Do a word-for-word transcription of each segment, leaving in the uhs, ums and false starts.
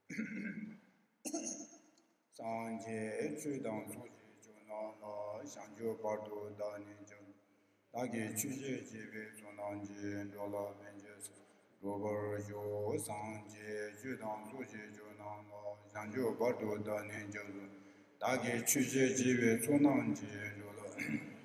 上界去当书记就拿了香蕉巴肚大年就大给去界级别做当级着了并且如果有上界去当书记就拿了香蕉巴肚大年就是大给去界级别做当级着了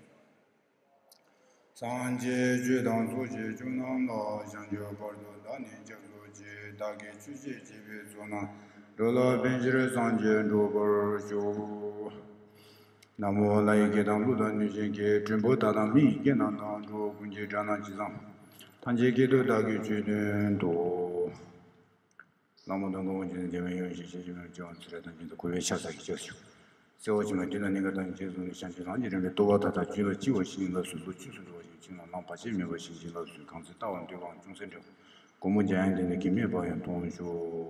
上界去当书记就拿了香蕉巴肚大年就是大给去界级别做当罗罗本质上见罗波就，那么来给当路段女性给全部达到米给当当着共计占当机上，团结给都大概决定多，那么当我今天有一些些们讲出来的你的国外下载就是，所以我们今天那个东西就是像这上几人多他他举了几个新的速度技术的话，经常哪怕前面个信息老师刚才打完对方中生者，公务简单的给面包样东西。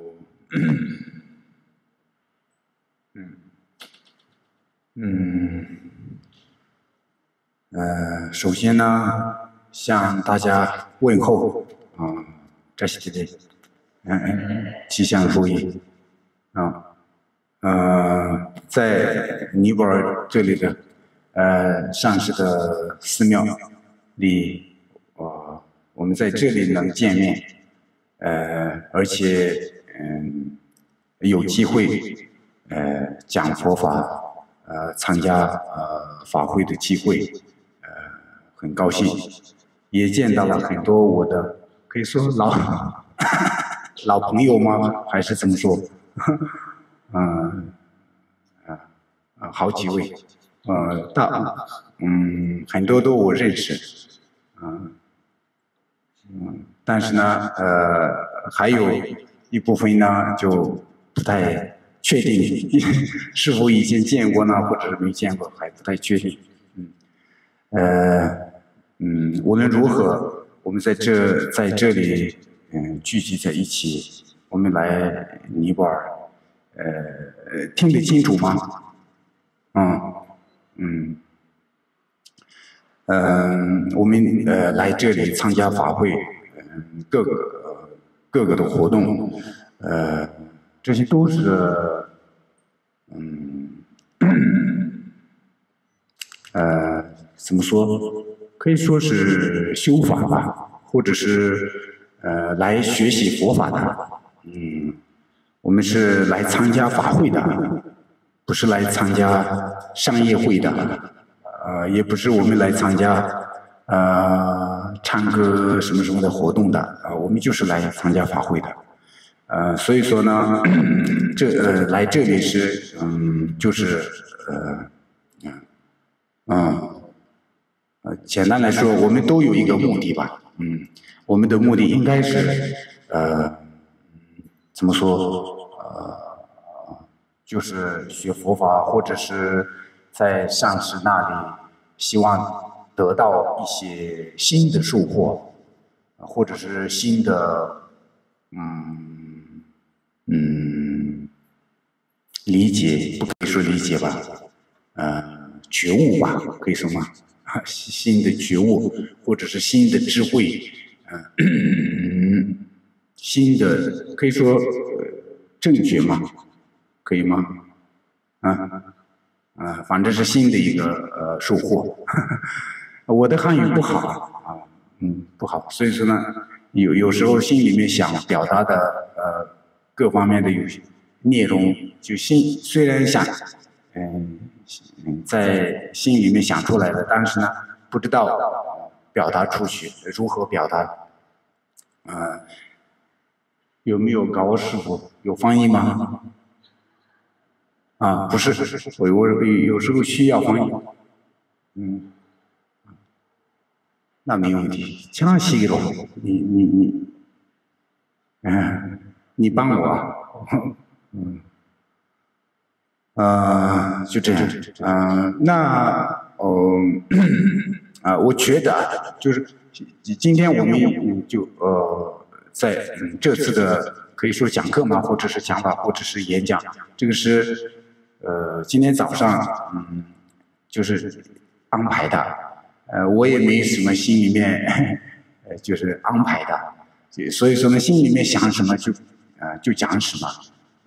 嗯，嗯，呃，首先呢，向大家问候啊，这是对的，嗯嗯，吉祥如意啊，呃，在尼泊尔这里的呃上师的寺庙里，呃，我们在这里能见面，呃，而且嗯。有机会，呃，讲佛法，呃，参加呃法会的机会，呃，很高兴，也见到了很多我的，可以说老老朋友吗？还是怎么说？嗯，啊啊，好几位，呃，大，嗯，很多都我认识，嗯嗯，但是呢，呃，还有一部分呢就。不太确定是否以前见过呢，或者没见过，还不太确定。嗯，呃，嗯，无论如何，我们在这在这里，嗯，聚集在一起，我们来尼泊尔，呃，听得清楚吗？嗯，嗯，嗯、呃，我们呃来这里参加法会，嗯，各个各个的活动，呃。这些都是，嗯，呃，怎么说？可以说是修法吧，或者是呃来学习佛法的。嗯，我们是来参加法会的，不是来参加商业会的，呃，也不是我们来参加呃唱歌什么什么的活动的，啊、呃，我们就是来参加法会的。呃，所以说呢，这呃来这里是嗯，就是呃，嗯，嗯，呃，简单来说，我们都有一个目的吧，嗯，我们的目的应该是呃，怎么说呃，就是学佛法，或者是在上师那里，希望得到一些新的收获，或者是新的嗯。嗯，理解不可以说理解吧，呃，觉悟吧，可以说吗？新的觉悟，或者是新的智慧，嗯、呃，新的可以说、呃、正确吗？可以吗？啊啊，反正是新的一个呃收获。我的汉语不好啊，嗯，不好，所以说呢，有有时候心里面想表达的呃。各方面的有些内容，就心虽然想，嗯，在心里面想出来的，但是呢，不知道表达出去，如何表达？啊、呃，有没有高师傅有翻译吗？啊，不是，我我有时候需要翻译，嗯，那没问题，千万细了，你你你，嗯。你帮我，嗯，呃，就这样，嗯、呃，那，哦，啊、呃，我觉得就是今天我们就呃，在、嗯、这次的可以说讲课嘛，或者是讲法，或者是演讲，这个是呃今天早上嗯就是安排的，呃，我也没什么心里面呃就是安排的，所以说呢，心里面想什么就。呃，就讲什么，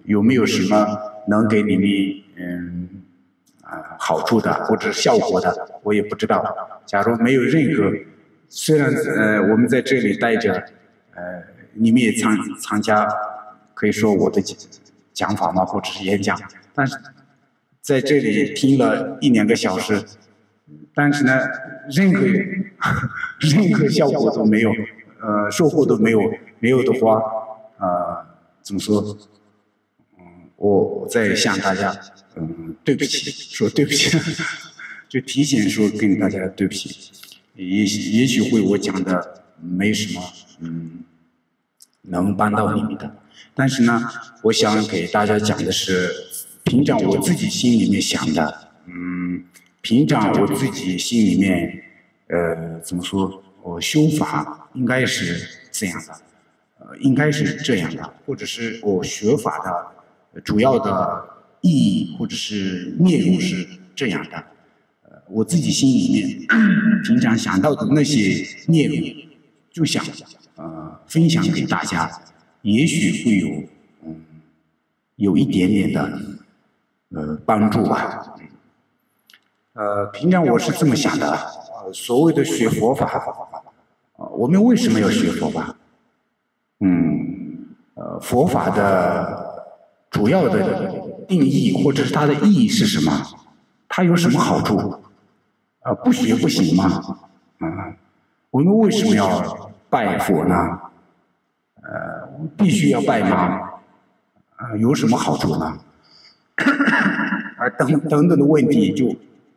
有没有什么能给你们嗯啊、呃、好处的或者效果的，我也不知道。假如没有任何，虽然呃我们在这里待着，呃你们也参参加，可以说我的讲法嘛，或者是演讲，但是在这里听了一两个小时，但是呢，任何任何效果都没有，呃，收获都没有，没有的话，呃，怎么说？嗯，我在向大家，嗯，对不起，说对不起，就提前说跟大家对不起，也许也许会我讲的没什么，嗯，能帮到你们的，但是呢，我想给大家讲的是，平常我自己心里面想的，嗯。平常我自己心里面，呃，怎么说？我修法应该是这样的，呃，应该是这样的，或者是我学法的主要的意义或者是内容是这样的。呃，我自己心里面平常想到的那些内容，就想呃分享给大家，也许会有嗯有一点点的呃帮助吧。呃，平常我是这么想的，呃，所谓的学佛法，呃，我们为什么要学佛法？嗯，呃，佛法的主要的定义或者是它的意义是什么？它有什么好处？呃，不学不行吗？啊、嗯，我们为什么要拜佛呢？呃，必须要拜吗？啊、呃，有什么好处呢？啊，等等等的问题就。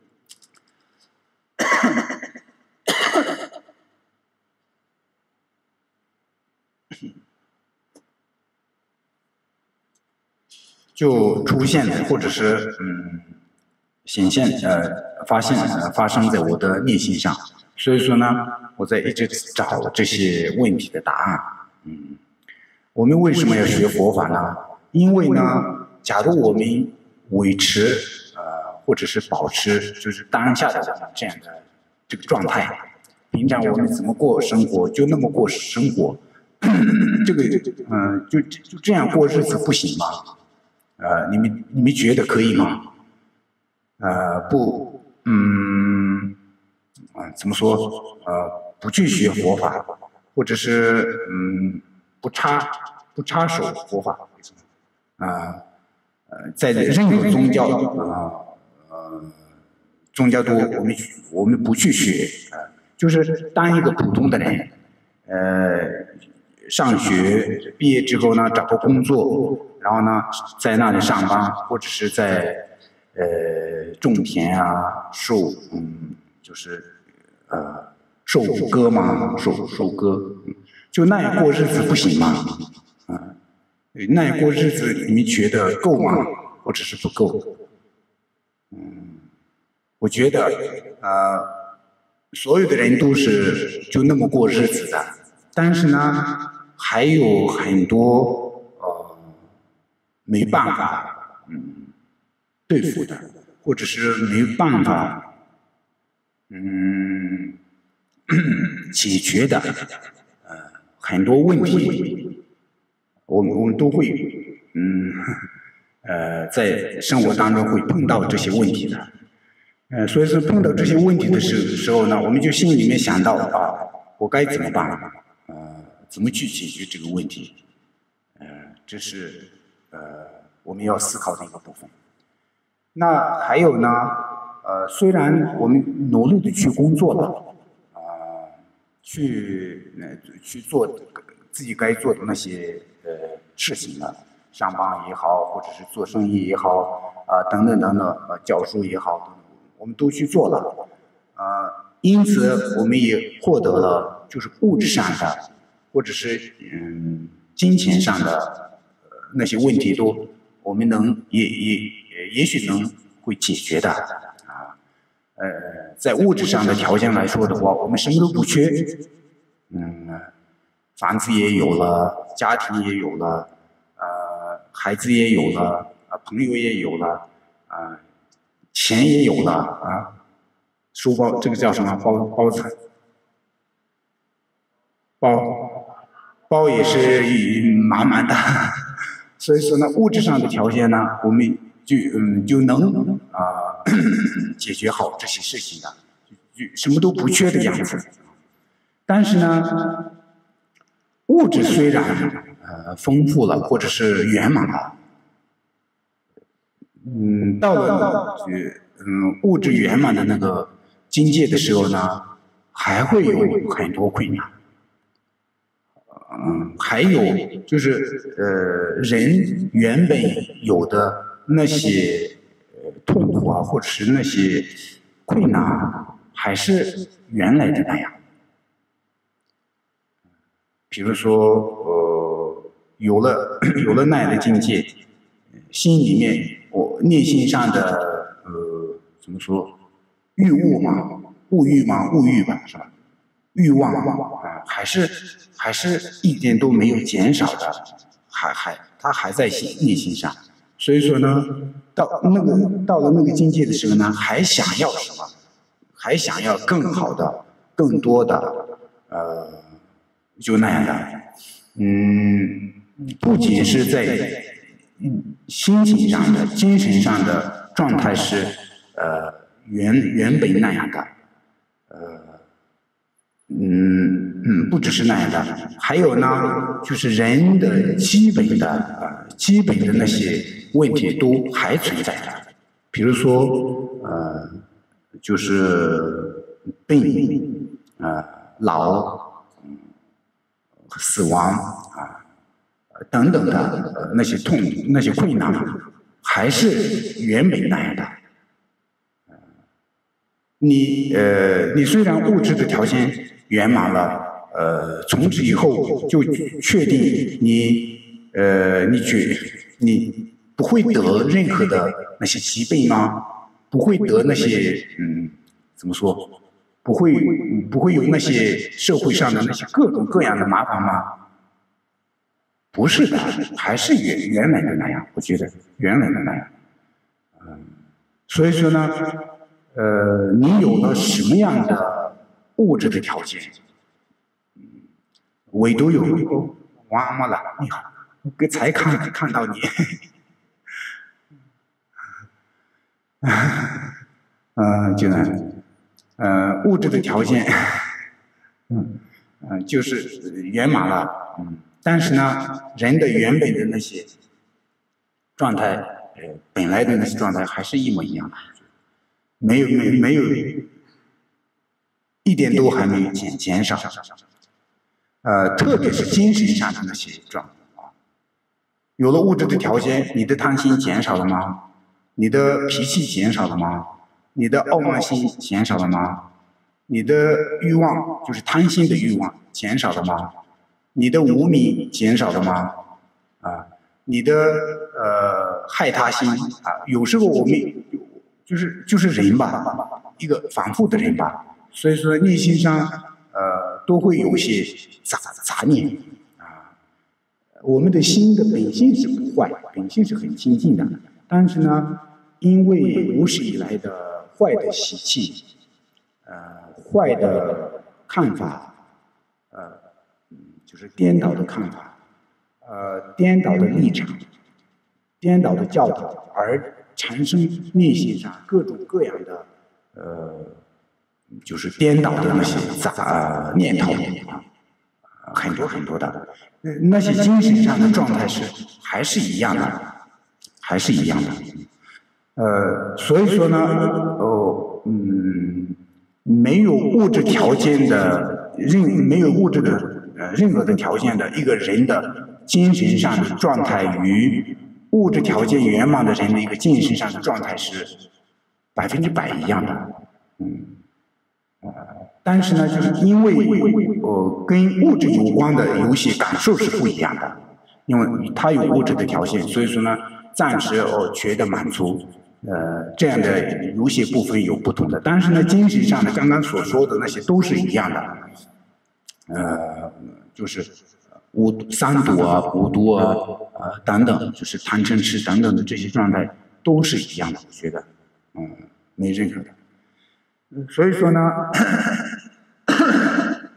就出现或者是嗯显现呃发现呃发生在我的内心上，所以说呢，我在一直找这些问题的答案。嗯，我们为什么要学佛法呢？因为呢，假如我们维持呃或者是保持就是当下的这样的这个状态，平常我们怎么过生活就那么过生活，这个嗯、呃、就就这样过日子不行吗？呃，你们你们觉得可以吗？呃，不，嗯，啊、呃，怎么说？呃，不去学佛法，或者是嗯，不插不插手佛法，啊、呃，在任何宗教啊呃宗教都我们我们不去学啊、呃，就是当一个普通的人，呃，上学毕业之后呢，找个工作。然后呢，在那里上班，或者是在呃种田啊，收嗯，就是呃收割嘛，收收割，就那样过日子不行吗？啊，那样过日子你们觉得够吗？或者是不够？嗯，我觉得呃，所有的人都是就那么过日子的，但是呢，还有很多。没办法，嗯，对付的，或者是没办法，嗯，解决的，呃，很多问题，我们我们都会，嗯，呃，在生活当中会碰到这些问题的，呃，所以说碰到这些问题的时时候呢，我们就心里面想到啊，我该怎么办？呃，怎么去解决这个问题？呃，这是。呃，我们要思考的一个部分。那还有呢，呃，虽然我们努力的去工作了，啊、呃，去呃去做自己该做的那些呃事情了，上班也好，或者是做生意也好，啊、呃、等等等等，呃教书也好，我们都去做了，啊、呃，因此我们也获得了就是物质上的，或者是嗯金钱上的。那些问题都我们能也也也许能会解决的啊，呃，在物质上的条件来说的话，我们什么都不缺，嗯，房子也有了，家庭也有了，呃，孩子也有了，啊，朋友也有了，啊，钱也有了啊，书包这个叫什么包包子，包包也是满满的。 所以说呢，物质上的条件呢，我们就嗯就能啊、呃、解决好这些事情的，就什么都不缺的样子。但是呢，物质虽然呃丰富了，或者是圆满了，嗯，到了嗯物质圆满的那个境界的时候呢，还会有很多困难。嗯，还有就是呃，人原本有的那些呃痛苦啊，或者是那些困难，还是原来的那样。比如说，呃，有了有了那样的境界，心里面我内心上的呃怎么说，欲物嘛，物欲嘛，物欲吧，是吧？欲望啊，还是还是一点都没有减少的，还还它还在心内心上。所以说呢，到那个到了那个境界的时候呢，还想要什么？还想要更好的、更多的，呃。就那样的，嗯，不仅是在心情上的、精神上的状态是呃原原本那样的，呃，嗯嗯，不只是那样的，还有呢，就是人的基本的呃基本的那些问题都还存在的，比如说呃，就是病啊、呃、老。死亡啊，等等的那些痛、那些困难，还是原本那样的。你呃，你虽然物质的条件圆满了，呃，从此以后就确定你呃，你觉你不会得任何的那些疾病吗？不会得那些嗯，怎么说？不会不会有那些社会上的那些各种各样的麻烦吗？不是的，还是原原来的那样。我觉得原来的那样。嗯，所以说呢，呃，你有了什么样的物质的条件，唯独有哇嘛了，你好，我才看看到你。嗯、呃，就呢。呃，物质的条件，嗯，呃，就是圆满了，嗯，但是呢，人的原本的那些状态，呃，本来的那些状态还是一模一样的，没有没没有，一点都还没有减减少，呃，特别是精神上的那些状态啊，有了物质的条件，你的贪心减少了吗？你的脾气减少了吗？你的傲慢心减少了吗？你的欲望就是贪心的欲望减少了吗？你的无明减少了吗？啊，你的呃害他心啊，有时候我们就是就是人吧，一个反复的人吧，所以说内心上呃都会有一些杂杂念啊。我们的心的本性是不坏，本性是很清净的，但是呢，因为无始以来的坏的习气，呃，坏的看法，呃，就是颠倒的看法，呃，颠倒的立场，颠倒的教导，而产生内心上各种各样的，呃，就是颠倒的那些杂、呃、念头，很多很多的，那些精神上的状态是还是一样的，还是一样的。呃，所以说呢，哦，嗯，没有物质条件的任没有物质的呃任何的条件的一个人的精神上的状态与物质条件圆满的人的一个精神上的状态是百分之百一样的，嗯，呃，但是呢，就是因为呃跟物质有关的有些感受是不一样的，因为它有物质的条件，所以说呢，暂时哦觉得满足。呃，这样的有些部分有不同的，但是呢，精神上的刚刚所说的那些都是一样的，呃，就是五三毒啊、五毒啊、呃等等，就是贪嗔痴等等的这些状态都是一样的，我觉得，嗯，没任何的。所以说呢，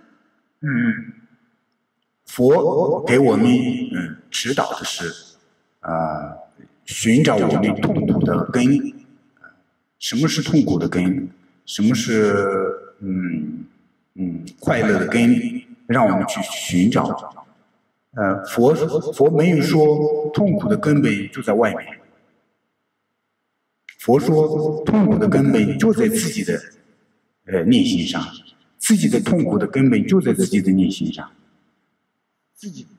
嗯，佛给我们嗯指导的是呃，寻找我们痛苦的根。什么是痛苦的根？什么是嗯嗯快乐的根？让我们去寻找。呃，佛佛没有说痛苦的根本就在外面。佛说痛苦的根本就在自己的呃内心上，自己的痛苦的根本就在自己的内心上。自己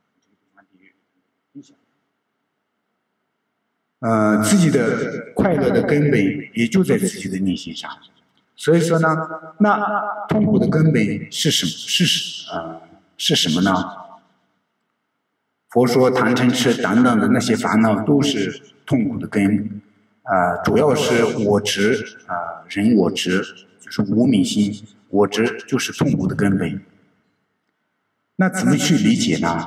呃自己的快乐的根本也就在自己的内心上。所以说呢，那痛苦的根本是什么？是呃是什么呢？佛说贪嗔痴等等的那些烦恼都是痛苦的根。啊、呃，主要是我执啊、呃，人我执就是无明心，我执就是痛苦的根本。那怎么去理解呢？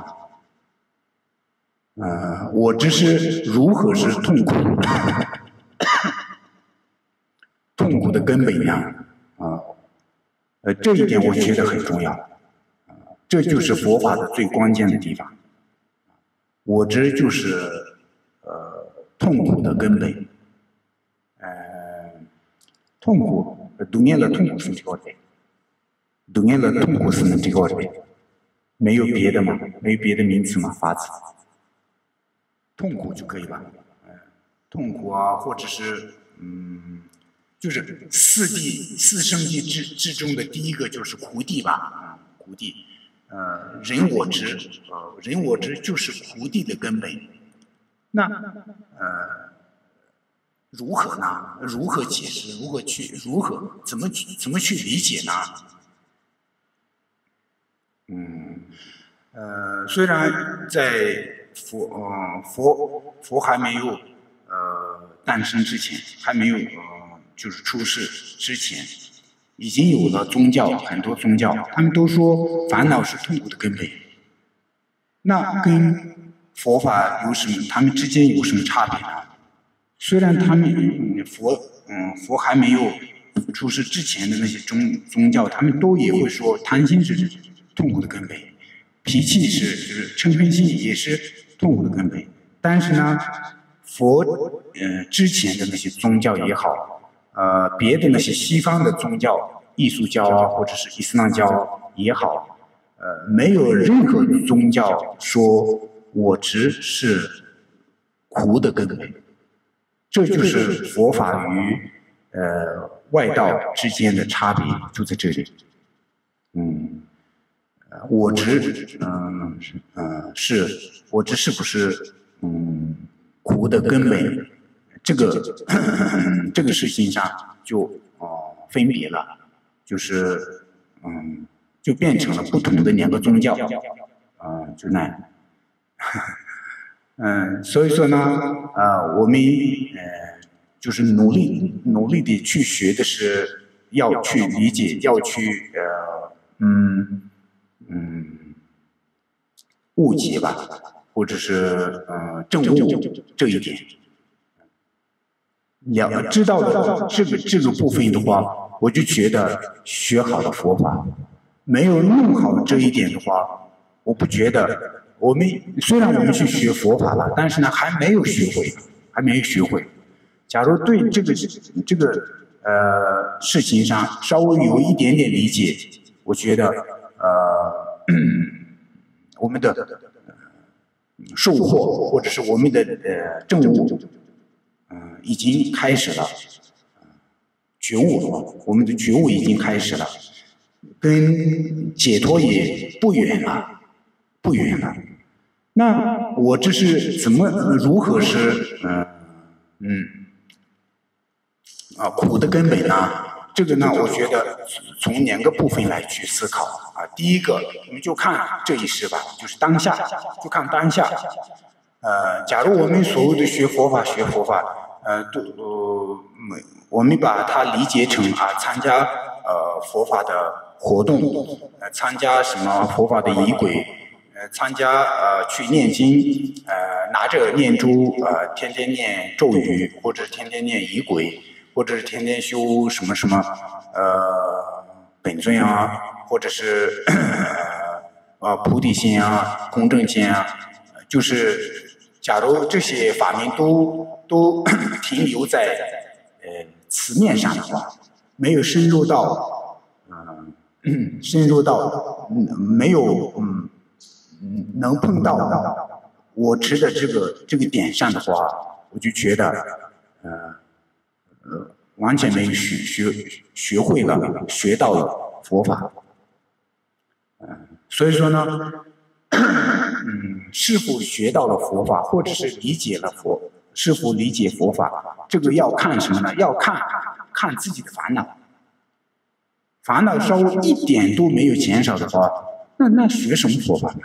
呃，我执是如何是痛苦，痛苦的根本呀？啊，呃，这一点我觉得很重要。啊，这就是佛法的最关键的地方。我执就是呃痛苦的根本。呃，痛苦，dunia的痛苦是这个的，dunia的痛苦是这个的，没有别的嘛，没有别的名词嘛，法子，痛苦就可以了。呃，痛苦啊，或者是嗯，就是四谛四圣谛之之中的第一个就是苦谛吧，啊，苦谛，呃，人我执，呃，人我执就是苦谛的根本。那呃。如何呢？如何解释？如何去？如何怎么怎么去理解呢？嗯，呃，虽然在佛呃佛佛还没有呃诞生之前，还没有呃就是出世之前，已经有了宗教，很多宗教，他们都说烦恼是痛苦的根本。那跟佛法有什么？他们之间有什么差别呢？虽然他们佛嗯佛还没有出世之前的那些宗宗教，他们都也会说贪心是痛苦的根本，脾气是就是嗔恨心也是痛苦的根本。但是呢，佛呃之前的那些宗教也好，呃别的那些西方的宗教，异素教啊或者是伊斯兰教也好，呃没有任何宗教说我执是苦的根本。这就是佛法与呃外道之间的差别，就在这里。嗯，我执，嗯，呃，是我执是不是嗯苦的根本？这个这个事情上就哦、呃、分别了，就是嗯就变成了不同的两个宗教，啊、呃，就那样。嗯，所以说呢，啊、呃，我们呃，就是努力努力的去学的是要去理解，要去呃，嗯嗯，误解吧，或者是呃证悟这一点。要知道的这个这个部分的话，我就觉得学好了佛法，没有弄好这一点的话，我不觉得。我们虽然我们去学佛法了，但是呢还没有学会，还没有学会。假如对这个这个呃事情上稍微有一点点理解，我觉得呃我们的收获或者是我们的呃证悟，嗯、呃、已经开始了，觉悟了，我们的觉悟已经开始了，跟解脱也不远了，不远了。那我这是怎么如何是嗯嗯啊苦的根本呢？这个呢，我觉得从两个部分来去思考啊。第一个，我们就看这一世吧，就是当下，就看当下。呃，假如我们所谓的学佛法，学佛法，呃，都呃，我们把它理解成啊，参加呃佛法的活动，呃，参加什么佛法的仪轨。呃，参加呃去念经，呃拿着念珠，呃天天念咒语，或者天天念仪轨，或者是天天修什么什么呃本尊啊，或者是呃啊菩提心啊、公正心啊，就是假如这些法门都都停留在呃词面上的话，没有深入到嗯深入到嗯没有嗯能碰到我持的这个这个点上的话，我就觉得呃呃完全没有学学学会了学到了佛法。所以说呢，嗯，是否学到了佛法，或者是理解了佛，是否理解佛法，这个要看什么呢？要看看自己的烦恼。烦恼稍微一点都没有减少的话，那那学什么佛法呢？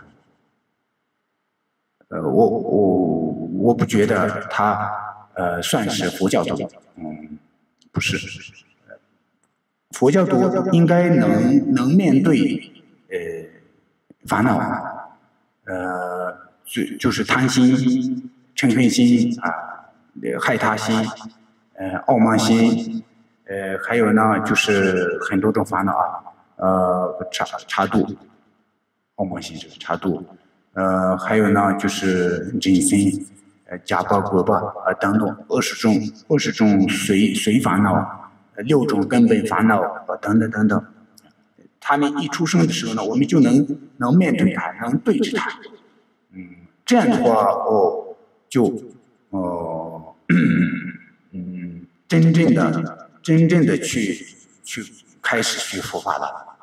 呃，我我我不觉得他呃算是佛教徒，嗯，不是。佛教徒应该能能面对呃烦恼，呃就就是贪心、嗔恨心啊、呃、害他心、呃傲慢心，呃还有呢就是很多种烦恼啊，呃茶茶度，傲慢心这个茶度，呃还有呢就是人心、呃假报果报啊等等二十种二十种随随烦恼。六种根本烦恼等等等等，他们一出生的时候呢，我们就能能面对他，能对着他，嗯，这样的话，哦，就哦，嗯，真正的真正的去去开始学佛法了。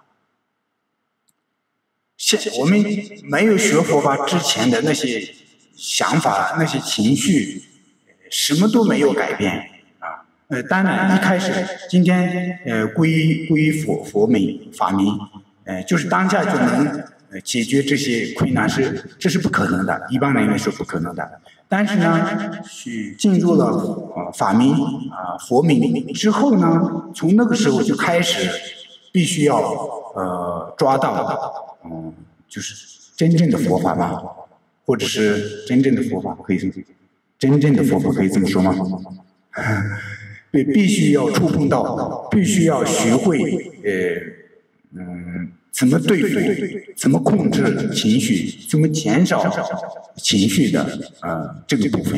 现我们没有学佛法之前的那些想法、那些情绪，什么都没有改变。呃，当然，一开始今天呃皈依皈依佛佛门法门，呃，就是当下就能呃解决这些困难是，这是不可能的，一般人来说不可能的。但是呢，去进入了呃法门啊、呃、佛门之后呢，从那个时候就开始必须要呃抓到嗯，就是真正的佛法吧，或者是真正的佛法，可以这么真正的佛法可以这么说吗？必必须要触碰到，必须要学会，呃，嗯，怎么对付，怎么控制情绪，怎么减少情绪的，呃，这个部分。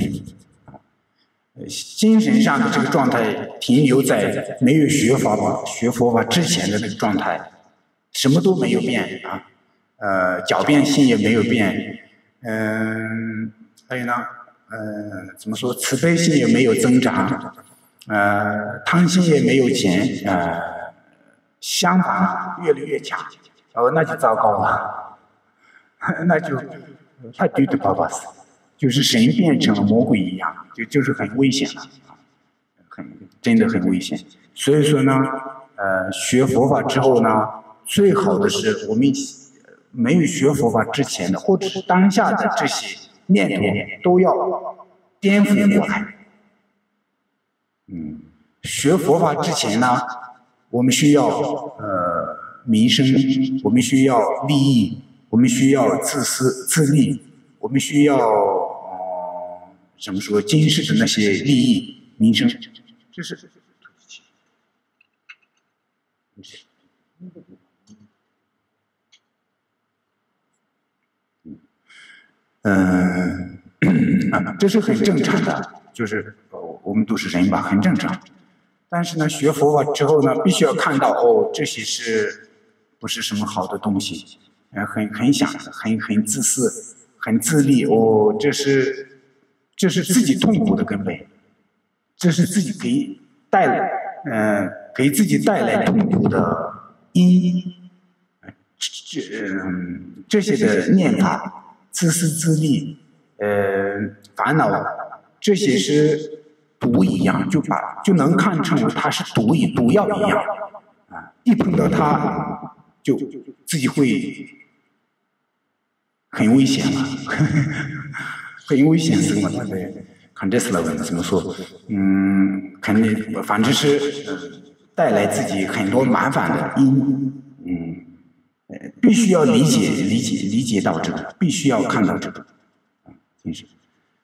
精神上的这个状态停留在没有学法法、学佛法之前的那个状态，什么都没有变啊，呃，狡辩性也没有变，嗯、呃，还有呢，呃，怎么说，慈悲心也没有增长。呃，贪心也没有减，呃，相反越来越强，哦，那就糟糕了，那就太对的爸爸死，就是神变成了魔鬼一样，就就是很危险了，很真的很危险。所以说呢，呃，学佛法之后呢，最好的是我们没有学佛法之前的，或者是当下的这些念头都要颠覆过来。嗯，学佛法之前呢，我们需要呃民生，我们需要利益，我们需要自私自利，我们需要呃怎么说今世的那些利益民生，这是嗯、呃，这是很正常的，就是我们都是人吧，很正常。但是呢，学佛法之后呢，必须要看到哦，这些是不是什么好的东西？呃，很很想，很很自私，很自利哦，这是这是自己痛苦的根本，这是自己给带来，呃，给自己带来痛苦的因，这嗯这些的念法，自私自利，呃，烦恼，这些是。毒一样，就把就能看成它是毒一毒药一样，啊，一碰到它就自己会很危险了，很危险是吗？对，看这次了问怎么说？嗯，肯定反正是带来自己很多麻烦的因，嗯，呃，必须要理解理解理解到这个，必须要看到这个，啊，真是。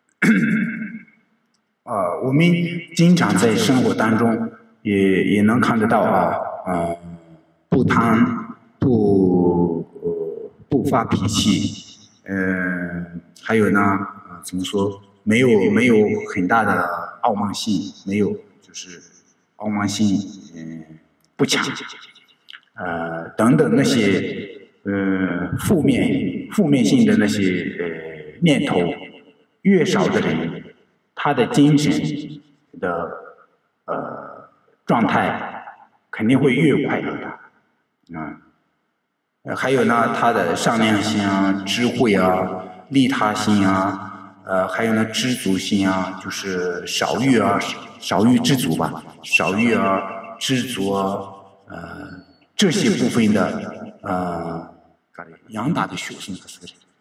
啊，我们经常在生活当中也也能看得到啊，啊，不贪，不呃不发脾气，呃，还有呢，啊，怎么说， 没有没有很大的傲慢性，没有就是傲慢性嗯不强，呃等等那些呃负面负面性的那些呃念头越少的人，他的精神的呃状态肯定会越快乐的，啊、嗯，还有呢，他的善良心啊、智慧啊、利他心啊，呃，还有呢知足心啊，就是少欲啊、少欲知足吧，少欲啊、知足啊，呃，这些部分的呃，양다도쇼신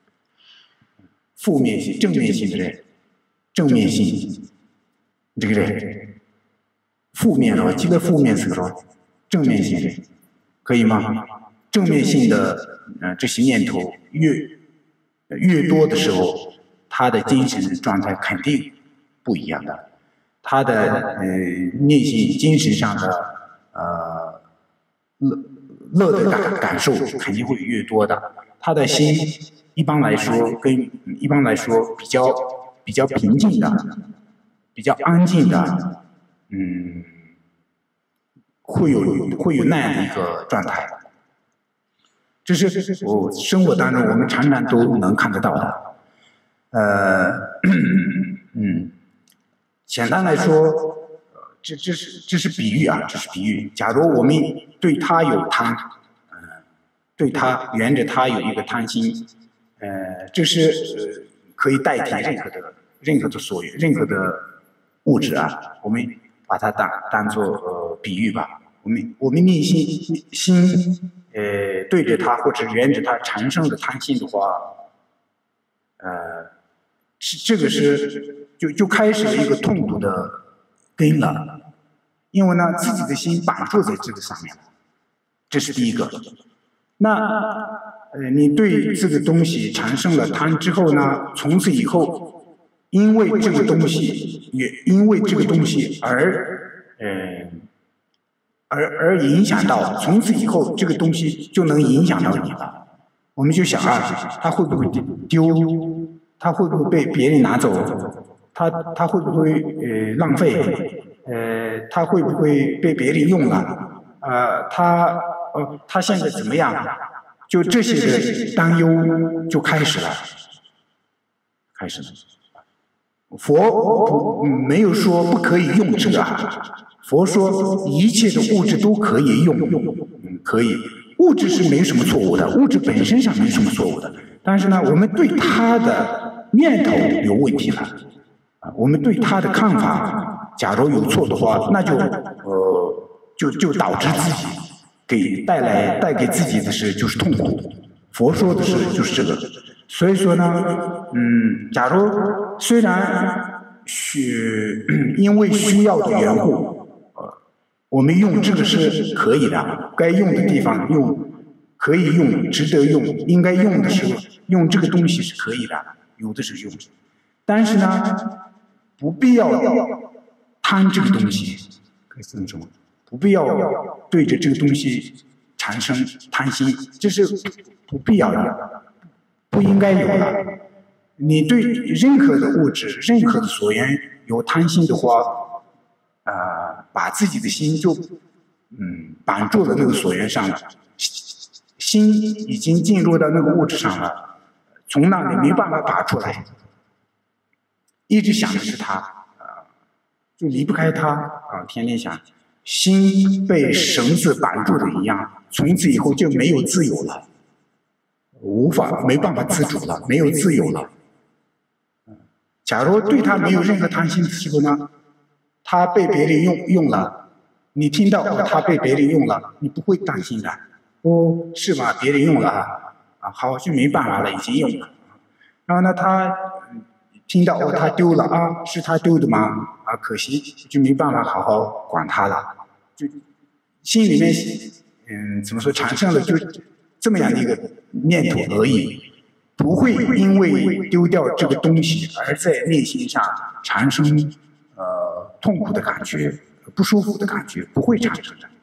负面性、正面性的人，正面性这个人，负面的，这个负面是说正面性的，可以吗？正面性的呃这些念头越越多的时候，他的精神状态肯定不一样的，他的呃内心精神上的呃乐乐的感感受肯定会越多的，他的心一般来说跟一般来说比较比较平静的，比较安静的，嗯，会有会有那样的一个状态。这是我生活当中我们常常都能看得到的，呃，嗯，简单来说，这这是这是比喻啊，这是比喻。假如我们对他有贪，呃，对他沿着他有一个贪心，呃，这是呃可以代替任何的任何的所有任何的物质啊，我们把它当当做呃比喻吧。我们我们内心心。呃，对着它或者沿着它产生的贪心的话，呃，这个是就就开始了一个痛苦的根了，因为呢，自己的心绑住在这个上面了，这是第一个。那呃，你对这个东西产生了贪之后呢，从此以后，因为这个东西，也因为这个东西而呃。而而影响到，从此以后这个东西就能影响到你了。我们就想啊，他会不会丢？他会不会被别人拿走？他他会不会呃浪费？呃，他会不会被别人用了？呃，他呃他现在怎么样？就这些的担忧就开始了，开始了。佛不没有说不可以用这个。佛说一切的物质都可以用，嗯，可以，物质是没什么错误的，物质本身上没什么错误的。但是呢，我们对它的念头有问题了，啊，我们对它的看法，假如有错的话，那就呃，就就导致自己给带来带给自己的是就是痛苦。佛说的是就是这个，所以说呢，嗯，假如虽然需因为需要的缘故。我们用这个是可以的，该用的地方用，可以用，值得用，应该用的时候用这个东西是可以的，有的是用。但是呢，不必要贪这个东西，可以这么说，不必要对着这个东西产生贪心，这是不必要的，不应该有的。你对任何的物质、任何的所缘有贪心的话，呃，把自己的心就嗯绑住了那个所缘上了，心已经进入到那个物质上了，从那里没办法拔出来，一直想的是他，呃，就离不开他啊，天天想，心被绳子绑住的一样，从此以后就没有自由了，无法没办法自主了，没有自由了。假如对他没有任何贪心的时候呢？他被别人用用了，你听到哦，他被别人用了，你不会担心的。哦，是吗？别人用了啊，啊，好，就没办法了，已经用了。然后呢，他听到哦，他丢了啊，是他丢的吗？啊，可惜，就没办法好好管他了，就心里面嗯，怎么说，产生了就这么样的一个念头而已，不会因为丢掉这个东西而在内心上产生。呃，痛苦的感觉，不舒服的感觉不会产生的，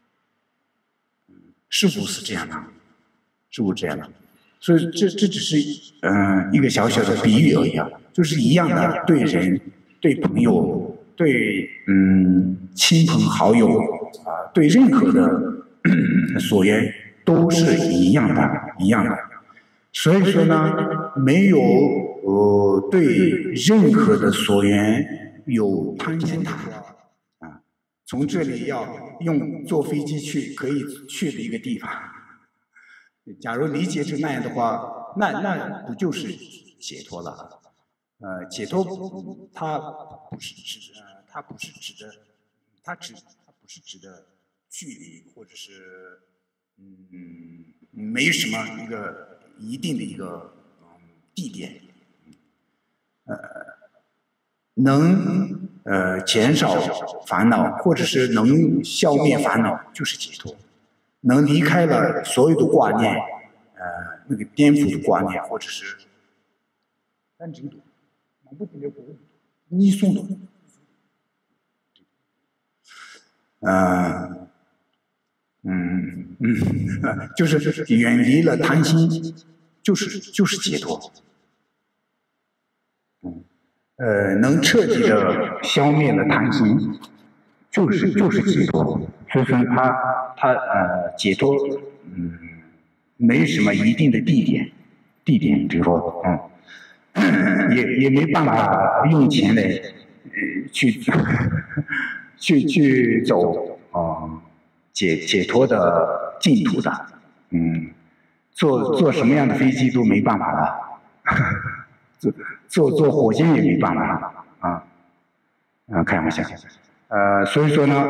是不是这样的？是不是这样的？所以这这只是嗯、呃、一个小小的比喻而已啊。 就是一样的，对人、对朋友、对嗯亲朋好友啊，对任何的所缘都是一样的，一样的。所以说呢，没有呃对任何的所缘有贪心的啊，从这里要用坐飞机去可以去的一个地方。假如理解成那样的话，那那不就是解脱了？呃，解脱它不是指呃，它不是指的，它指它不是指的距离，或者是嗯，没什么一个一定的一个嗯地点，呃，能呃减少烦恼，或者是能消灭烦恼，就是解脱。能离开了所有的挂念，呃，那个颠覆的挂念，或者是单纯的，不停的你送的，呃，嗯嗯，就是远离了贪心，就是就是解脱。嗯，呃，能彻底的消灭了贪心，就是就是解脱。所以说他他呃解脱，嗯，没什么一定的地点，地点就是说，嗯，也也没办法用钱来呃去去去走啊、呃、解解脱的净土的，嗯，坐坐什么样的飞机都没办法了，坐坐坐火箭也没办法啊，啊，开玩笑，呃，所以说呢。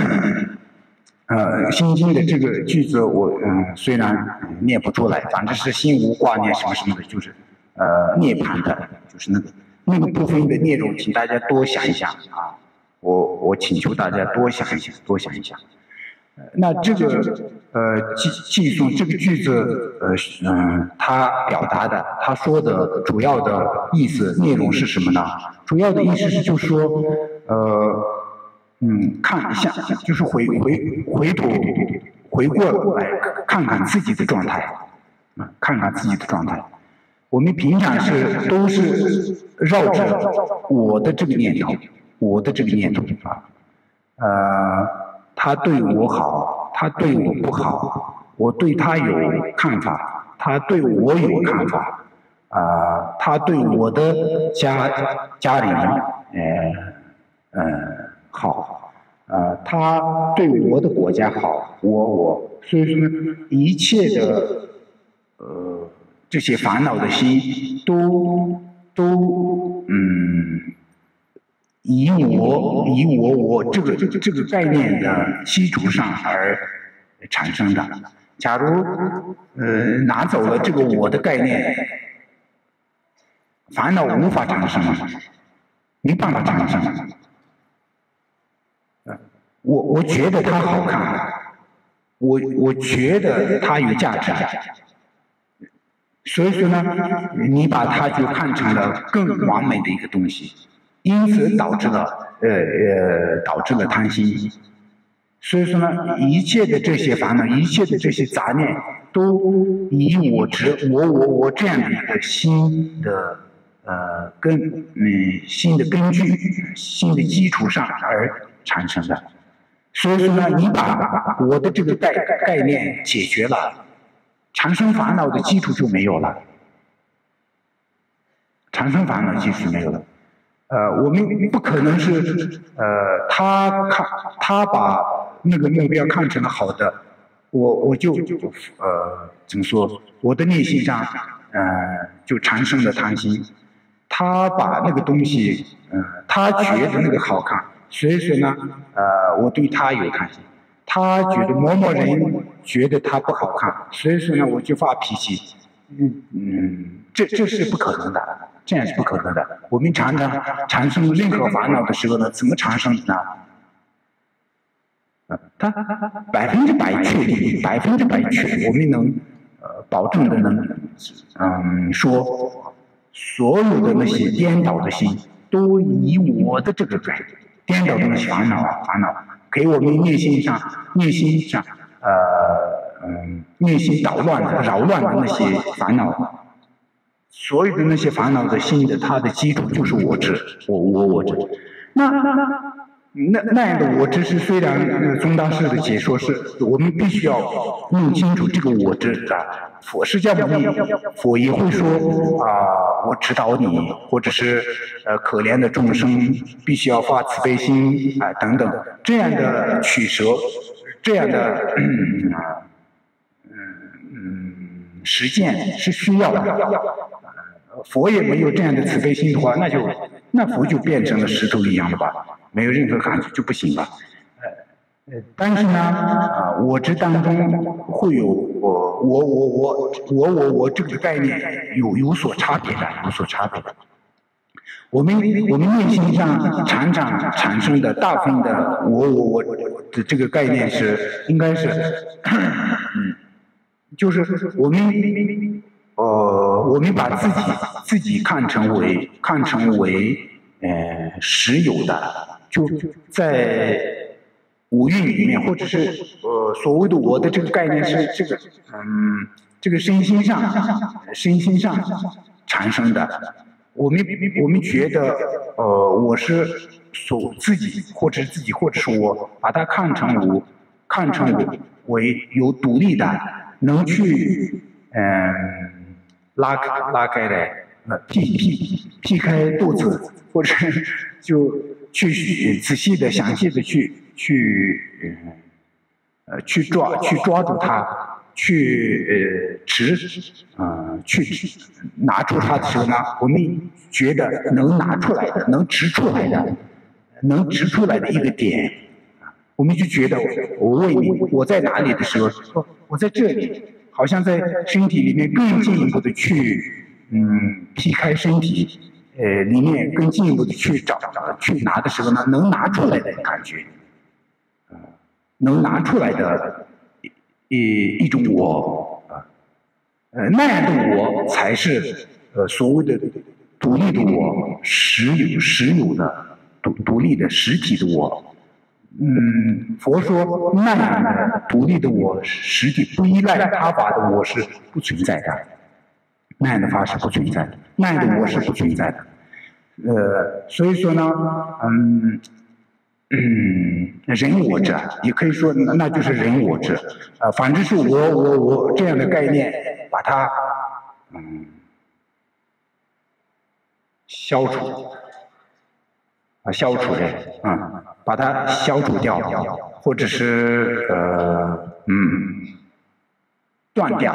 呃，心经的这个句子我嗯、呃、虽然念不出来，反正是心无挂念什么什么的，就是呃涅槃的，就是那个那个部分的内容，请大家多想一想啊！我我请求大家多想一想，多想一想。呃、那这个呃记记诵这个句子呃嗯、呃，它表达的他说的主要的意思内容是什么呢？主要的意思是就是说呃。嗯，看一下，就是回回回头回过来看看自己的状态，啊，看看自己的状态。我们平常是都是绕着我的这个念头，我的这个念头啊，呃，他对我好，他对我不好，我对他有看法，他对我有看法，啊、呃，他对我的家家里人，呃呃。好，呃，他对我的国家好，我我，所以说呢，一切的呃这些烦恼的心都都嗯以我以我我这个这个概念的基础上而产生的。假如呃拿走了这个我的概念，烦恼无法产生，没办法产生。我我觉得它好看，我我觉得它有价值，所以说呢，你把它就看成了更完美的一个东西，因此导致了呃呃导致了贪心。所以说呢，一切的这些烦恼，一切的这些杂念，都以我执我我我这样的一个新的呃根嗯新的根据、新的基础上而产生的。所以说呢，你把我的这个概概念解决了，产生烦恼的基础就没有了，产生烦恼基础没有了。呃，我们不可能是呃，他看他把那个目标看成了好的，我我就呃怎么说，我的内心上呃就产生了贪心。他把那个东西，呃，他觉得那个好看。所以说呢，呃，我对他有贪心，他觉得某某人觉得他不好看，所以说呢，我就发脾气，嗯嗯，这这是不可能的，这样是不可能的。我们常常产生任何烦恼的时候呢，怎么产生的呢？呃，他百分之百确定，百分之百确，我们能呃保证的能，嗯说，所有的那些颠倒的心，都以我的这个概念。颠倒的那些烦恼啊，烦恼给我们内心上、内心上，呃，嗯，内心捣乱的、扰乱的那些烦恼， 所有的那些烦恼的心的，它的基础就是我执，我我我执。那那那样的我执是虽然呃宗大师的解说是，我们必须要弄清楚这个我执啊。佛释迦牟尼佛也会说啊、我指导你，或者是呃可怜的众生必须要发慈悲心啊、等等这样的取舍，这样的嗯啊嗯嗯实践是需要的。佛也没有这样的慈悲心的话，那就那佛就变成了石头一样的吧，没有任何感觉就不行了。呃，但是呢，啊，我执当中会有我我我我我我我这个概念有有所差别的，有所差别的。我们我们内心上常常产生的大部分的我我我的这个概念是应该是，嗯，就是我们。呃，我们把自己自己看成为看成为呃实有的，就在五蕴里面，或者是呃所谓的我的这个概念是这个嗯这个身心上身心上产生的。我们我们觉得呃我是所自己，或者是自己，或者是我把它看成我看成我为有独立的，能去嗯。呃拉拉开来，呃，劈劈劈开肚子，或者就去仔细的、详细的去去呃去抓去抓住它，去呃持呃去拿出它的时候呢，我们觉得能拿出来的、能执出来的、能执出来的一个点，我们就觉得我为你我在哪里的时候，我在这里。好像在身体里面更进一步的去，嗯，劈开身体，呃，里面更进一步的去找、去拿的时候呢，能拿出来的感觉，呃，能拿出来的一一种我，呃，那样的我才是呃所谓的独立的我，实有实有的独独立的实体的我。嗯，佛说那样的独立的我，实体不依赖他法的我是不存在的，那样的法是不存在的，那样的我是不存在的。呃，所以说呢，嗯嗯，人我执也可以说那就是人我执，呃，反正是我我我这样的概念，把它嗯消除。啊，消除的，嗯，把它消除掉，或者是呃，嗯，断掉。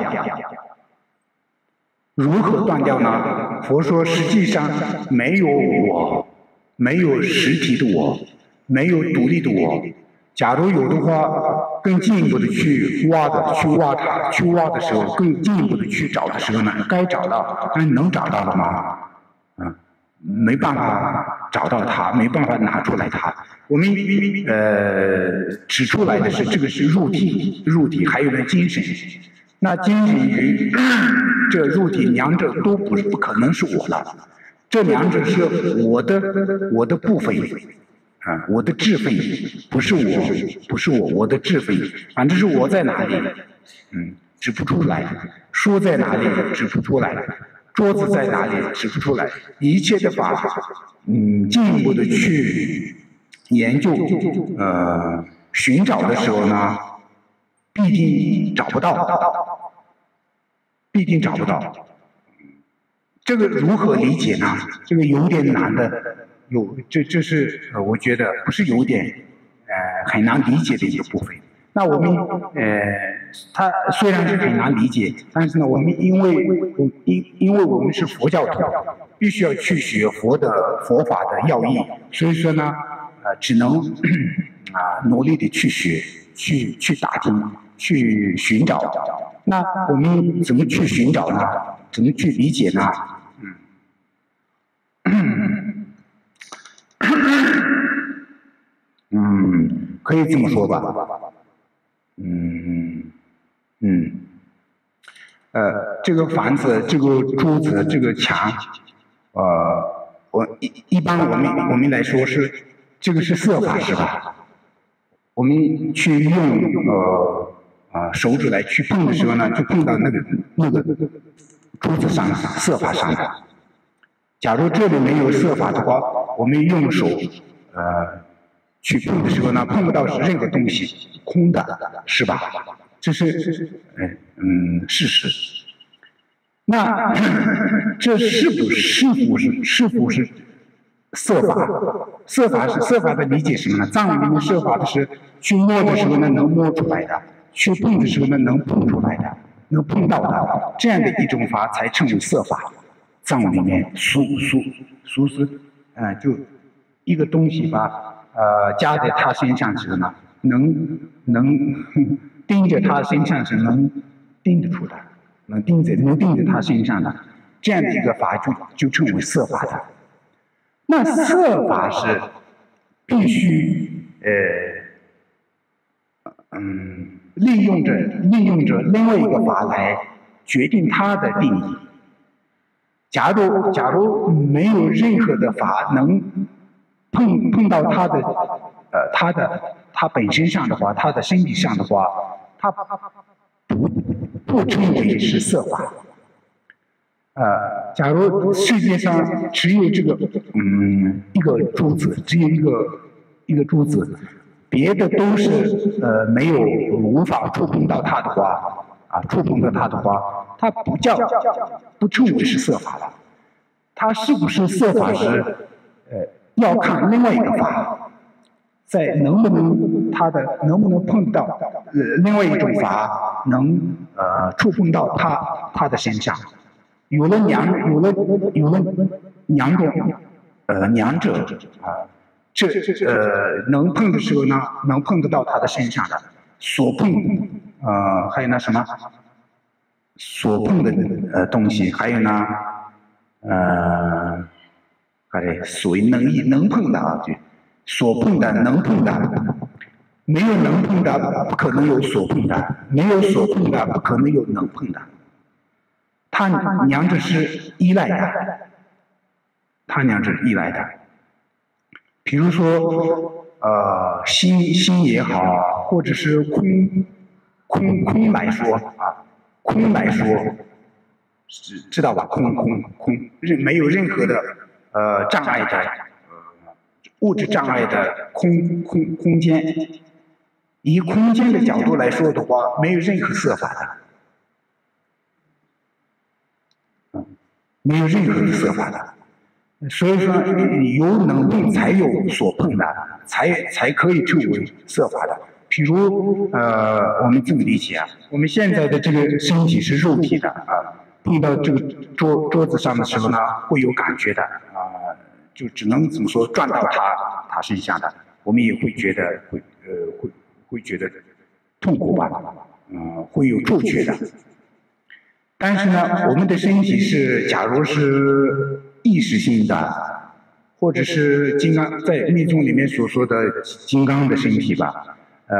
如何断掉呢？佛说，实际上没有我，没有实体的我，没有独立的我。假如有的话，更进一步的去挖的，去挖它，去挖的时候，更进一步的去找的时候呢，该找到，但能找到了吗？嗯。没办法找到它，没办法拿出来它。我们呃指出来的是这个是肉体，肉体还有呢精神。那精神与这肉体两者都不不可能是我的，这两者是我的我的部分啊，我的智慧，不是我，不是我，我的智慧，反正是我在哪里，嗯，指不出来，说在哪里指不出来。桌子在哪里指不出来，一切的法，嗯，进一步的去研究，呃，寻找的时候呢，必定找不到，必定找不到。这个如何理解呢？这个有点难的，有这这是呃，我觉得不是有点，呃，很难理解的一个部分。那我们呃，它虽然是很难理解，但是呢，我们因为因因为我们是佛教徒，必须要去学佛的佛法的要义，所以说呢，呃，只能啊努力的去学，去去打听，去寻找。那我们怎么去寻找呢？怎么去理解呢？嗯，嗯，可以这么说吧。嗯嗯，呃，这个房子、这个桌子、这个墙，呃，我一一般我们我们来说是这个是色法是吧？我们去用呃啊、呃、手指来去碰的时候呢，就碰到那个那个珠子上色法上的。假如这里没有色法的话，我们用手呃去碰的时候呢，碰不到任何东西，空的，是吧？这是嗯嗯事实。那这是不是否是是否是色法？色法是色法的理解什么呢？藏语里面色法的是去摸的时候呢能摸出来的，去碰的时候呢能碰出来的，能碰到的，这样的一种法才称为色法。藏语里面苏苏苏是呃就一个东西把呃加在他身上时呢，能能盯着他身上是能盯得出的。能钉在能钉在他身上的这样的一个法就就称为色法的。那色法是必须呃嗯利用着利用着另外一个法来决定它的定义。假如假如没有任何的法能碰碰到它的呃它的它本身上的话，它的身体上的话，它不不称为是色法。呃，假如世界上只有这个嗯一个珠子，只有一个一个珠子，别的都是呃没有无法触碰到它的话，啊，触碰到它的话，它不叫不称为是色法了。它是不是色法是呃要看另外一个法。在能不能他的能不能碰到呃另外一种法能呃触碰到他他的身上，有了两有了有了两种呃两者啊，这呃能碰的时候呢，能碰得到他的身上的所碰呃还有那什么所碰的呃东西，还有呢呃还有属于能能碰的啊，就。所碰的能碰的，没有能碰的，不可能有所碰的；没有所碰的，不可能有能碰的。它两者是依赖的，它两者依赖的。比如说，呃，心心也好，或者是空空空来说啊，空来说，知知道吧？空空空，任没有任何的呃障碍的。物质障碍的空空空间，以空间的角度来说的话，没有任何色法的，没有任何的色法的。所以说，有能碰才有所碰的，才才可以称为色法的。比如，呃，我们这么理解啊，我们现在的这个身体是肉体的啊，碰到这个桌桌子上的时候呢，会有感觉的啊。就只能怎么说转到他他身上的，我们也会觉得会呃会会觉得痛苦吧，嗯、呃，会有触觉的。但是呢，我们的身体是，假如是意识性的，或者是金刚在密宗里面所说的金刚的身体吧，呃，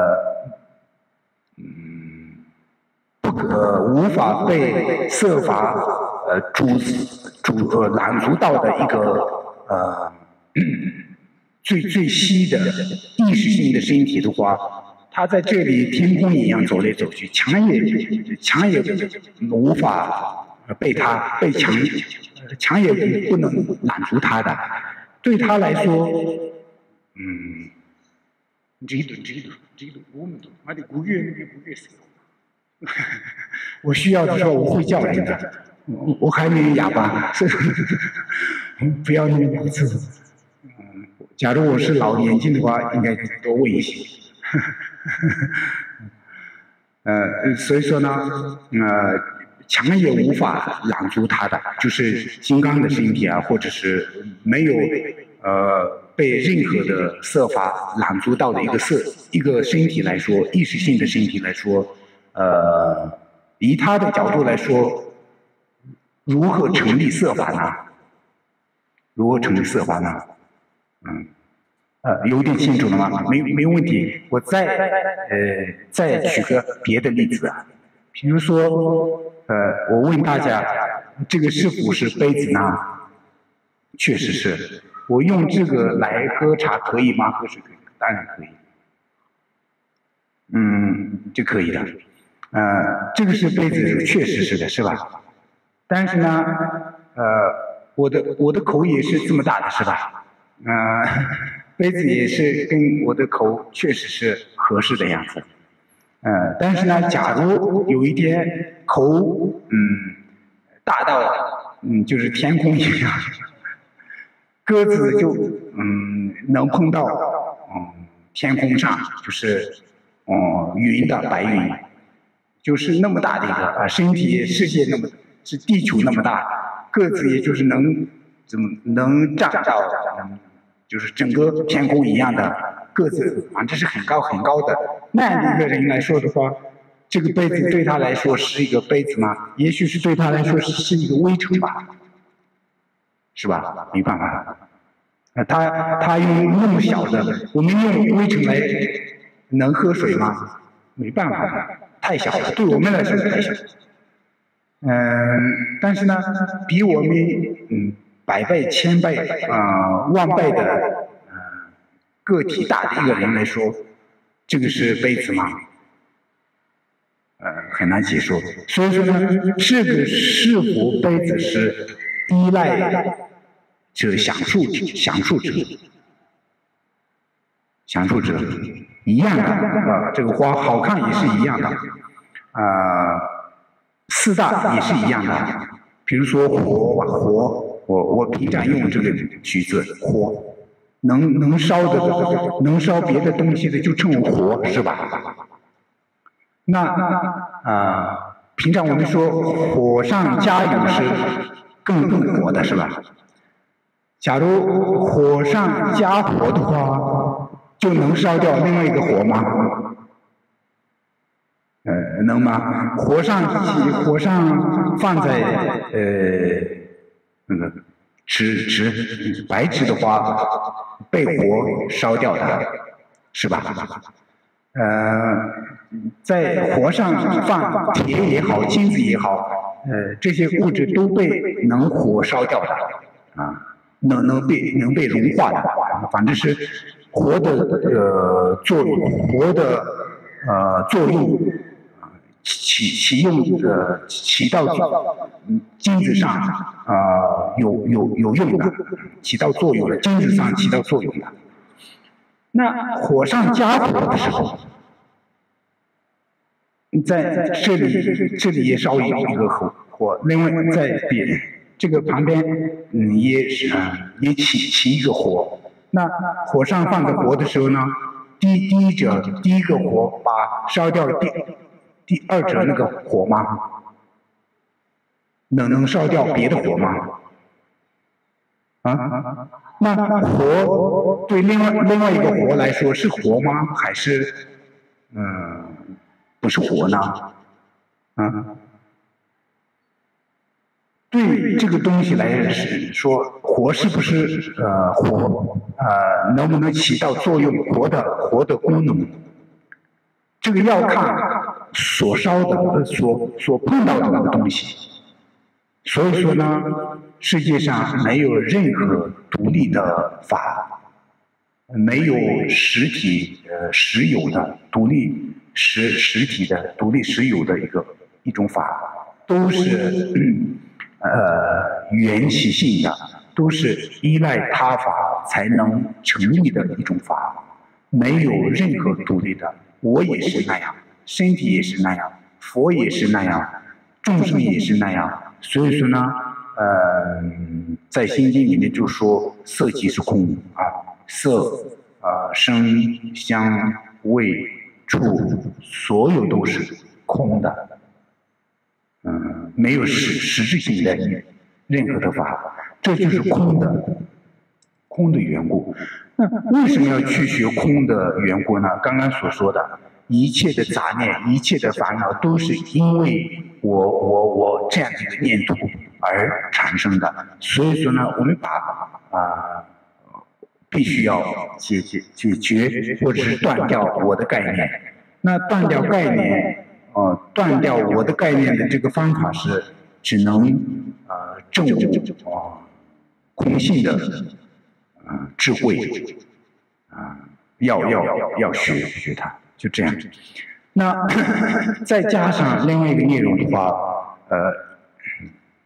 嗯，不可无法被色法呃主主呃满足到的一个。呃，最最细的意识性的身体的话，它在这里天空一样走来走去，墙也墙也无法被它被墙墙也不能满足它的。对他来说，嗯，这一顿这一顿这一顿我们都妈的古月古月死了。我需要的时候我会叫人的，我我还没有哑巴，不要那么两次。嗯，假如我是老年轻的话，应该多问一些。呃，所以说呢，呃，强也无法拦住他的，就是金刚的身体啊，或者是没有呃被任何的色法拦住到的一个色一个身体来说，意识性的身体来说，呃，以他的角度来说，如何成立色法呢？如何成立色法呢？嗯，呃，有点清楚了吗？没没有问题。我再呃再举个别的例子啊，比如说呃，我问大家，这个是否是杯子呢？确实是。我用这个来喝茶可以吗？喝水可以，当然可以。嗯，就可以的。呃，这个是杯子，确实是的，是吧？ 但是呢，呃，我的我的口也是这么大的，是吧？呃，杯子也是跟我的口确实是合适的样子。呃，但是呢，假如有一天口嗯大到嗯就是天空一样，鸽子就嗯能碰到嗯天空上就是嗯云的白云，就是那么大的一个啊身体世界那么是地球那么大，个子也就是能怎么能占到嗯就是整个天空一样的个子啊，这是很高很高的那样的一个人来说的话，这个杯子对他来说是一个杯子吗？也许是对他来说是一个微尘吧，是吧？没办法。啊，他他用那么小的，我们用微尘来能喝水吗？没办法，太小了，对我们来说太小。嗯、呃，但是呢，比我们嗯百倍、千倍、啊、呃、万倍的呃个体大的一个人来说，这个是杯子吗？呃，很难解说。所以说呢，这个是否杯子是依赖者享受者享受者享受者一样的啊，这个花好看也是一样的啊、呃，四大也是一样的。比如说火吧，火，我我平常用这个句子，火能能烧的，能烧别的东西的就称为火，是吧？那啊、呃，平常我们说火上加油是更更火的，是吧？假如火上加火的话，就能烧掉另外一个火吗？呃，能吗？火上火上放在呃那个纸纸白纸的话，被火烧掉的，是吧？呃，在火上放铁也好，金子也好，呃，这些物质都被能火烧掉的啊。能能被能被融化的，反正是活的呃作用，活的呃作用，起起用呃起到金子上啊、呃、有有有用的，起到作用的，金子上起到作用的。那火上加火的时候，在这里这里也烧一一个火火，另外在别这个旁边，嗯，也是也起起一个火。那火上放的火的时候呢，第第一者第一个火把烧掉第第二者那个火吗？能能烧掉别的火吗？啊？那火对另外另外一个火来说是火吗？还是嗯不是火呢？啊？对这个东西来说，火是不是呃火呃能不能起到作用，活的活的功能？这个要看所烧的所所碰到的那个东西。所以说呢，世界上没有任何独立的法，没有实体呃实有的独立实实体的独立实有的一个一种法，都是。嗯呃，缘起性的，都是依赖他法才能成立的一种法，没有任何独立的。我也是那样，身体也是那样，佛也是那样，众生也是那样。所以说呢，呃，在心经里面就说色即是空啊，色、呃、声、香、味、触，所有都是空的。嗯，没有实实质性的任何的法，这就是空的，空的缘故。那为什么要去学空的缘故呢？刚刚所说的，一切的杂念、一切的烦恼，都是因为我我我这样的一个念头而产生的。所以说呢，我们把啊、呃，必须要解解解决，或者是断掉我的概念。那断掉概念。呃，断掉我的概念的这个方法是，只能呃证悟啊、呃、空性的啊、呃、智慧啊、呃，要要要学学它，就这样。那再加上另外一个内容的话，呃，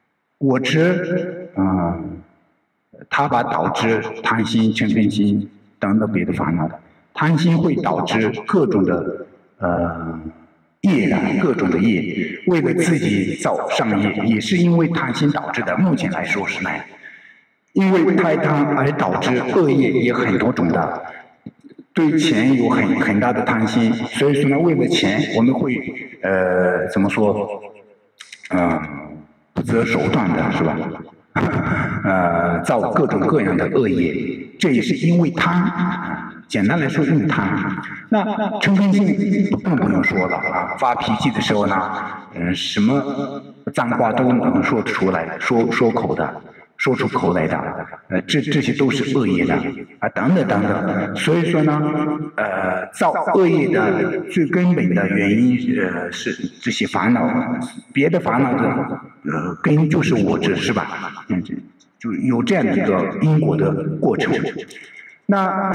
我执，嗯，它把导致贪心、嗔恨心等等别的烦恼的。贪心会导致各种的呃业的，各种的业，为了自己造上业，也是因为贪心导致的。目前来说是那样，因为太贪而导致恶业也很多种的。对钱有很很大的贪心，所以说呢，为了钱，我们会呃怎么说，嗯、呃，不择手段的是吧？呃，造各种各样的恶业，这也是因为贪。简单来说，因为贪。那嗔恨心更不用说了啊！发脾气的时候呢，嗯，什么脏话都能说得出来，说说口的。说出口来的，呃，这这些都是恶业的啊，等等等等。所以说呢，呃，造恶业的最根本的原因，呃，是这些烦恼，别的烦恼的呃根就是我执，是吧？嗯，就有这样的一个因果的过程。那，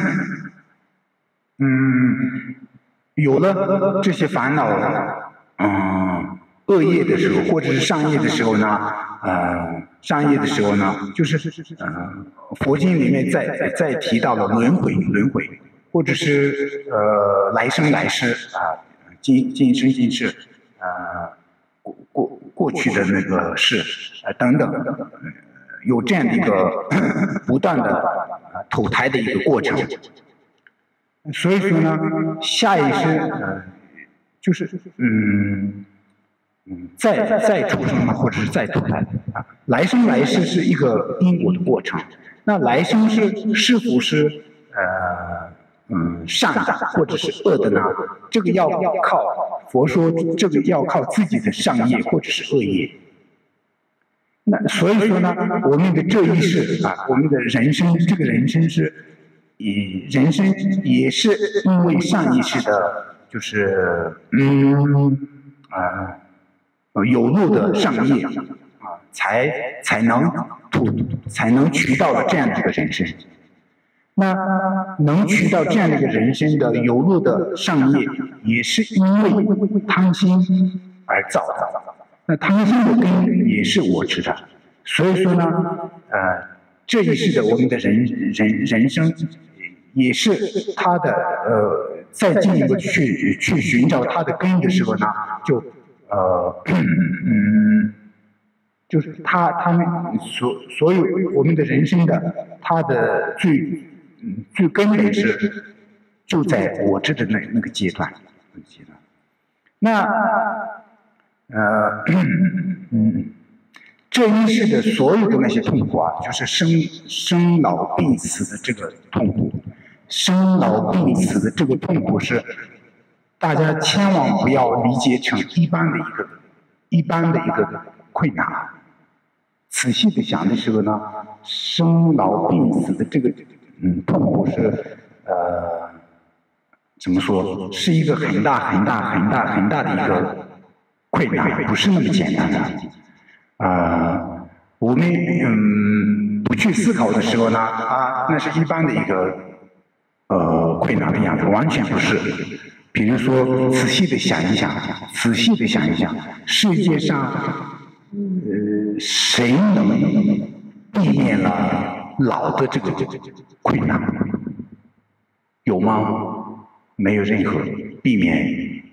嗯，有了这些烦恼，嗯。恶业的时候，或者是上业的时候呢，呃，上业的时候呢，就是呃，佛经里面再再提到了轮回，轮回，或者是呃来生来世啊，今今生今世，呃，过过过去的那个世啊、呃、等等，呃，有这样的一个不断的呃投胎的一个过程。所以说呢，下一世呃，就是嗯。嗯，再再出生或者是再投胎啊，来生来世是一个因果的过程。那来生是是否是呃嗯善的或者是恶的呢？这个要靠佛说，这个要靠自己的善业或者是恶业。那所以说呢，我们的这一世啊，我们的人生，这个人生是以人生也是因为上一世的，就是嗯啊。呃，有路的上业啊，才才能图才能取到了这样的一个人生。那能取到这样的一个人生的有路的上业，也是因为贪心而造的。那贪心的根也是我执的，所以说呢，呃，这一世的我们的人人人生，也是他的呃，再进一步去去寻找他的根的时候呢，就。呃，嗯，就是他他们所所有我们的人生的，他的最嗯最根本是就在我执的那那个阶段，阶段。那呃嗯，这一世的所有的那些痛苦啊，就是生生老病死的这个痛苦，生老病死的这个痛苦是。大家千万不要理解成一般的一个一般的一个困难。仔细的想的时候呢，生老病死的这个嗯痛苦是呃怎么说，是一个很大很大很大很大的一个困难，不是那么简单的。啊、呃，我们嗯不去思考的时候呢，啊，那是一般的一个呃困难的样子，完全不是。比如说，仔细的想一想，仔细的想一想，世界上，呃，谁能避免了老的这个困难？有吗？没有任何避免，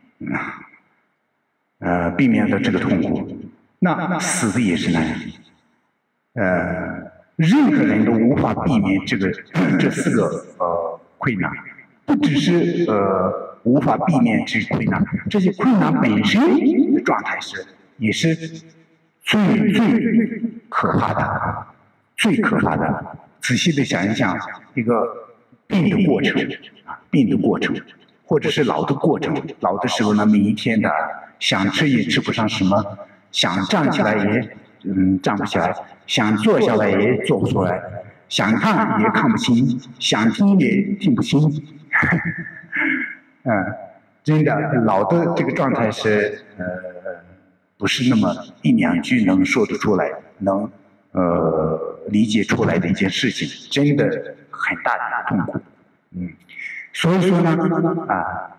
呃，避免的这个痛苦。那死的也是那样，呃，任何人都无法避免这个这四个呃困难，不只是呃。无法避免这些困难，这些困难本身的状态是，也是最最可怕的，最可怕的。仔细的想一想，一个病的过程啊，病的过程，或者是老的过程。老的时候呢，每一天的想吃也吃不上什么，想站起来也嗯站不起来，想坐下来也坐不出来，想看也看不清，想听也听不清。嗯，真的，老的这个状态是呃，不是那么一两句能说得出来，能呃理解出来的一件事情，真的很大的痛苦。嗯，所以说呢，啊，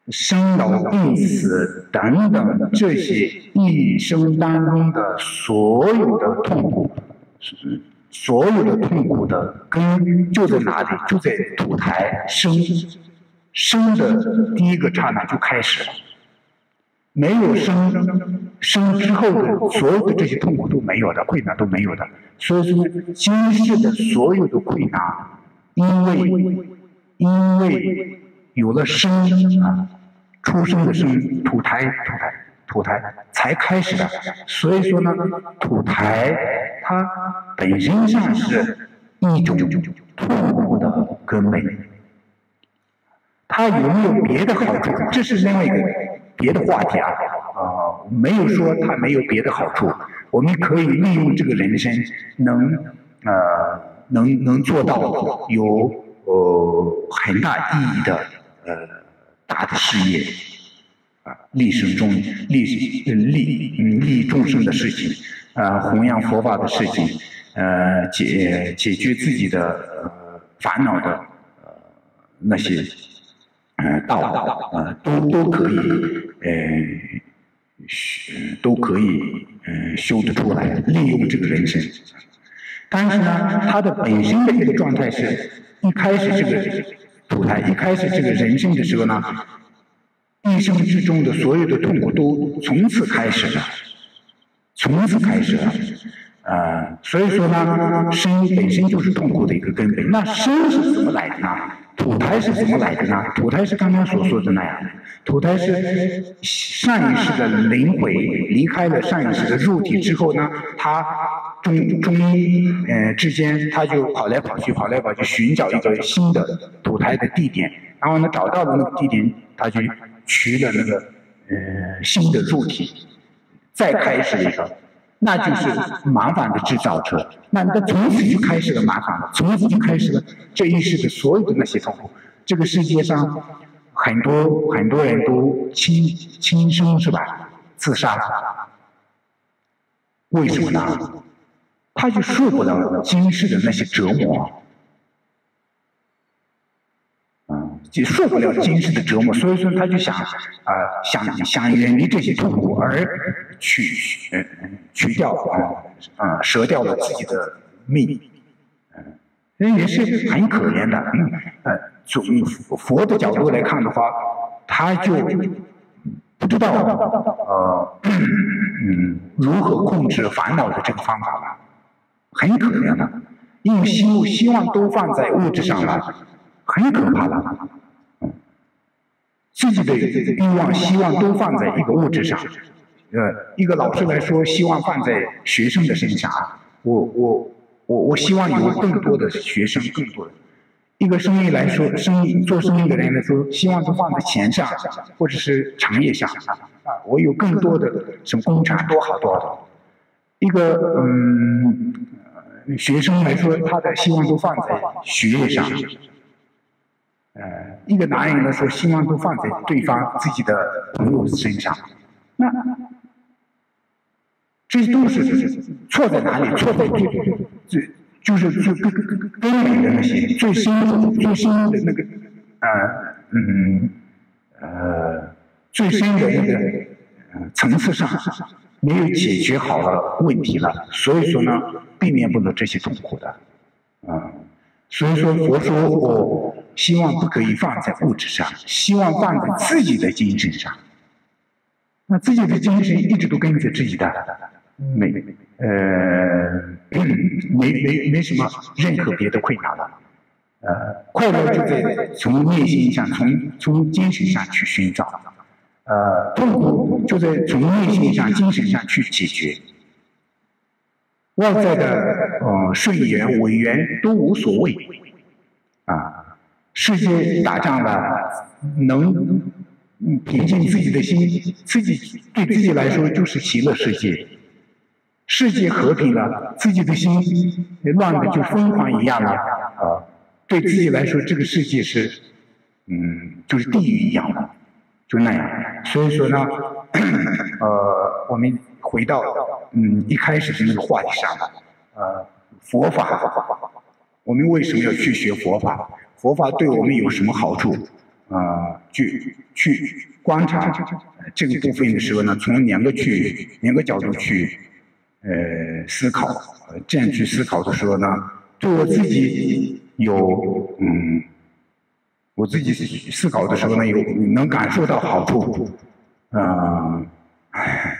生老病死等等这些一生当中的所有的痛苦，所有的痛苦的根就在哪里？就在土台生生的第一个刹那就开始了。没有生生之后的所有的这些痛苦都没有的，困难都没有的。所以说，今世的所有的困难，因为因为有了生啊，出生的生，土台土台土台才开始的。所以说呢，土台它本身上是一种痛苦的根本。它有没有别的好处？这是另外一个别的话题啊，呃，没有说它没有别的好处。我们可以利用这个人生，能呃能能做到有呃很大意义的呃大的事业啊，利生众利利嗯利众生的事情，啊、呃，弘扬佛法的事情，呃解解决自己的呃烦恼的呃那些。呃，道呃都都可以，呃，都可以，呃，修得出来，利用这个人生。但是呢，它的本身的一个状态是，一开始这个土台，一开始这个人生的时候呢，一生之中的所有的痛苦都从此开始了，从此开始了。呃，所以说呢，生本身就是痛苦的一个根本。那生是怎么来的呢？土台是怎么来的呢？土台是刚刚所说的那样，土台是上一世的灵魂离开了上一世的肉体之后呢，他中中呃之间他就跑来跑去，跑来跑去寻找一个新的土台的地点，然后呢找到了那个地点，他就取了那个呃新的肉体，再开始一个。那就是麻烦的制造者，那那从此就开始了麻烦了，从此就开始了这一世的所有的那些痛苦。这个世界上很多很多人都轻轻生是吧？自杀，为什么呢？他就受不了今世的那些折磨，嗯，就受不了今世的折磨，所以说他就想啊、呃、想想远离这些痛苦而去呃去掉啊啊、呃、折掉了自己的命，嗯、呃，也是很可怜的。嗯呃，从佛的角度来看的话，他就不知道呃嗯如何控制烦恼的这个方法了，很可怜的，因为希希望都放在物质上了，很可怕的。嗯，自己的欲望、希望都放在一个物质上。呃，一个老师来说，希望放在学生的身上。我我我我希望有更多的学生，更多的。一个生意来说，生意做生意的人来说，希望都放在钱上，或者是产业上啊。我有更多的什么工厂，多好多好。一个嗯学生来说，他的希望都放在学业上。呃，一个男人来说，希望都放在对方自己的朋友身上。那这都是错在哪里？错在最最就是最根根本的那些最深最深的那个呃嗯呃最深的那个呃层次上没有解决好了问题了，所以说呢，避免不了这些痛苦的，啊、呃，所以说佛说我希望不可以放在物质上，希望放在自己的精神上。那自己的精神一直都跟着自己的。没呃没没没什么任何别的困难了，呃，快乐就在从内心上、从从精神上去寻找，呃，痛苦就在从内心上、精神上去解决。外在的呃顺缘、违缘都无所谓，啊，世界打仗了，能平静自己的心，自己对自己来说就是极乐世界。世界和平了，自己的心乱的就疯狂一样了啊！对自己来说，这个世界是，嗯，就是地狱一样的，就那样。所以说呢，呃，我们回到嗯一开始的那个话题上了，呃，佛法，我们为什么要去学佛法？佛法对我们有什么好处？啊、 呃去去观察这个部分的时候呢，从两个去两个角度去呃思考，这样去思考的时候呢，对我自己有嗯，我自己思考的时候呢，有能感受到好处，嗯、呃。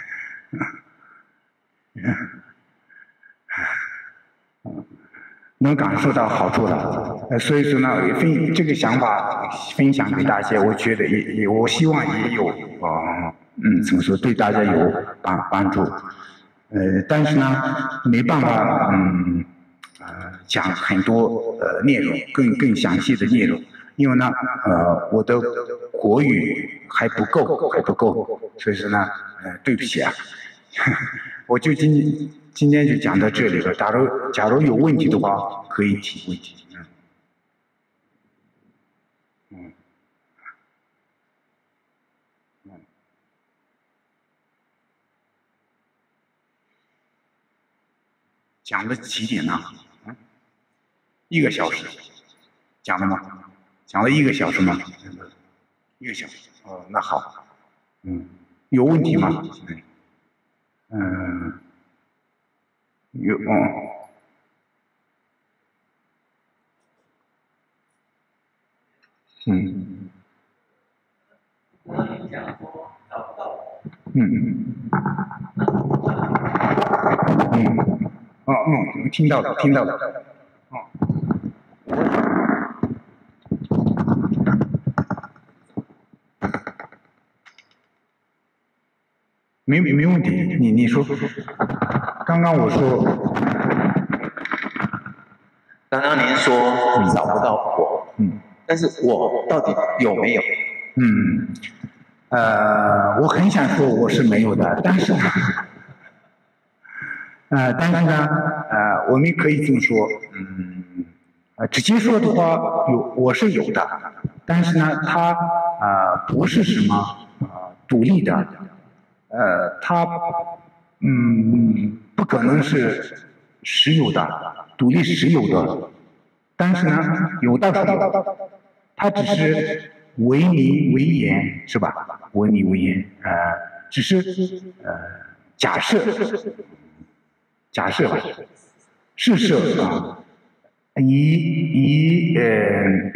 能感受到好处了，呃，所以说呢，分这个想法分享给大家，我觉得也也，我希望也有啊、呃，嗯，怎么说，对大家有帮帮助，呃，但是呢，没办法，嗯，呃，讲很多呃内容，更更详细的内容，因为呢，呃，我的国语还不够，还不够，所以说呢，呃，对不起啊。我就今今天就讲到这里了。假如假如有问题的话，可以提问题。嗯，嗯，嗯，讲了几点呢？嗯，一个小时，讲了吗？讲了一个小时吗？一个小时。哦，那好。嗯，有问题吗？嗯，有。哦。嗯。嗯。嗯。哦。嗯，听到了，听到了。哦。没没问题，你你说。刚刚我说。 刚刚您说找不到我，嗯，但是我到底有没有？ 嗯，呃，我很想说我是没有的，但是，呃，但是呢，呃，我们可以这么说，嗯，呃，直接说的话，有我是有的，但是呢，它啊、呃、不是什么啊、呃、独立的，呃，它嗯不可能是实有的，独立实有的，但是呢，有倒是有，它只是为名为言是吧？为名为言，呃，只是呃假设。假设吧，试设啊，以以呃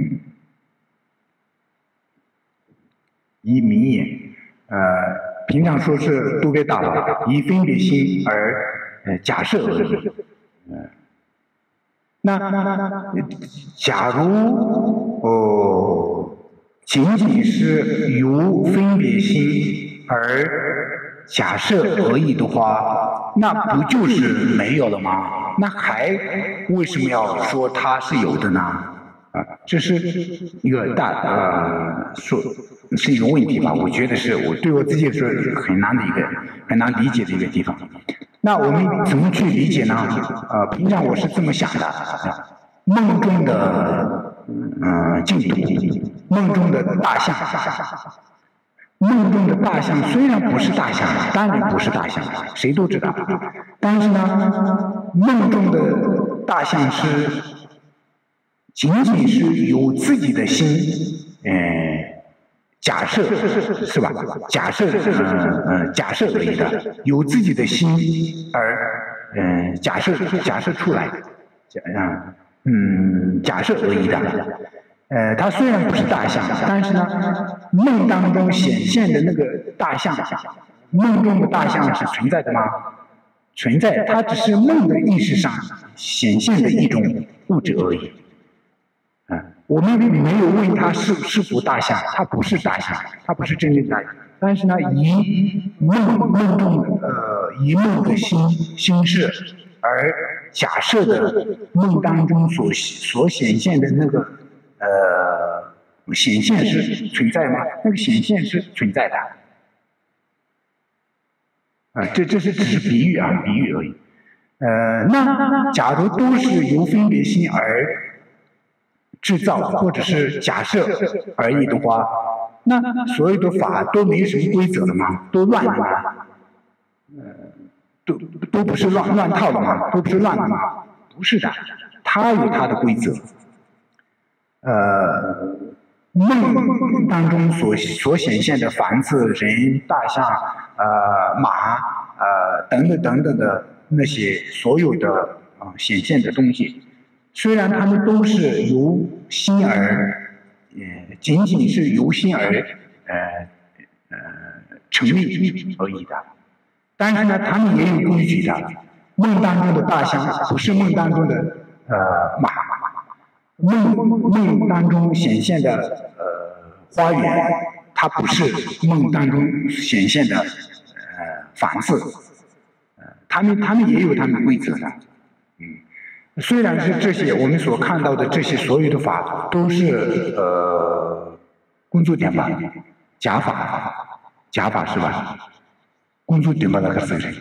以名言，呃，平常说是都别打了，以分别心而呃假设而已。嗯，那假如哦，仅仅是由分别心而假设而已的话，那不就是没有了吗？那还为什么要说它是有的呢？啊，这是一个大呃说是一个问题吧？我觉得是我对我自己是很难的一个很难理解的一个地方。那我们怎么去理解呢？呃，平常我是这么想的：梦中的呃净土，梦中的大象，梦中的大象虽然不是大象，当然不是大象，谁都知道。但是呢，梦中的大象是仅仅是有自己的心，呃，假设是吧？假设呃呃假设而已的，有自己的心而呃假设假设出来，假啊嗯假设而已的。呃，它虽然不是大象，但是呢，梦当中显现的那个大象，梦中的大象是存在的吗？存在，它只是梦的意识上显现的一种物质而已。嗯，我们没有问他是是否大象，它不是大象，它不是真正大象。但是呢，以梦梦中呃以梦的心心事而假设的梦当中所所显现的那个呃显现是存在吗？那个显现是存在的。啊，这这是只是比喻啊，比喻而已。呃，那假如都是由分别心而制造或者是假设而已的话，那所有的法都没什么规则了吗？都乱了吗？呃，都都不是乱乱套的吗？都不是乱的吗？不是的，它有它的规则。呃， 梦当中所所显现的房子、人、大象、呃马、呃等等等等的那些所有的啊、呃、显现的东西，虽然它们都是由心而，呃仅仅是由心而呃呃成立而已的，但是呢，它们也有规矩的。梦当中的大象不是梦当中的呃马。梦梦当中显现的呃花园，它不是梦当中显现的呃房子，呃，他们他们也有他们规则的，嗯，虽然是这些我们所看到的这些所有的法都是呃工作点吧，假法，假法是吧？工作点吧那个是谁？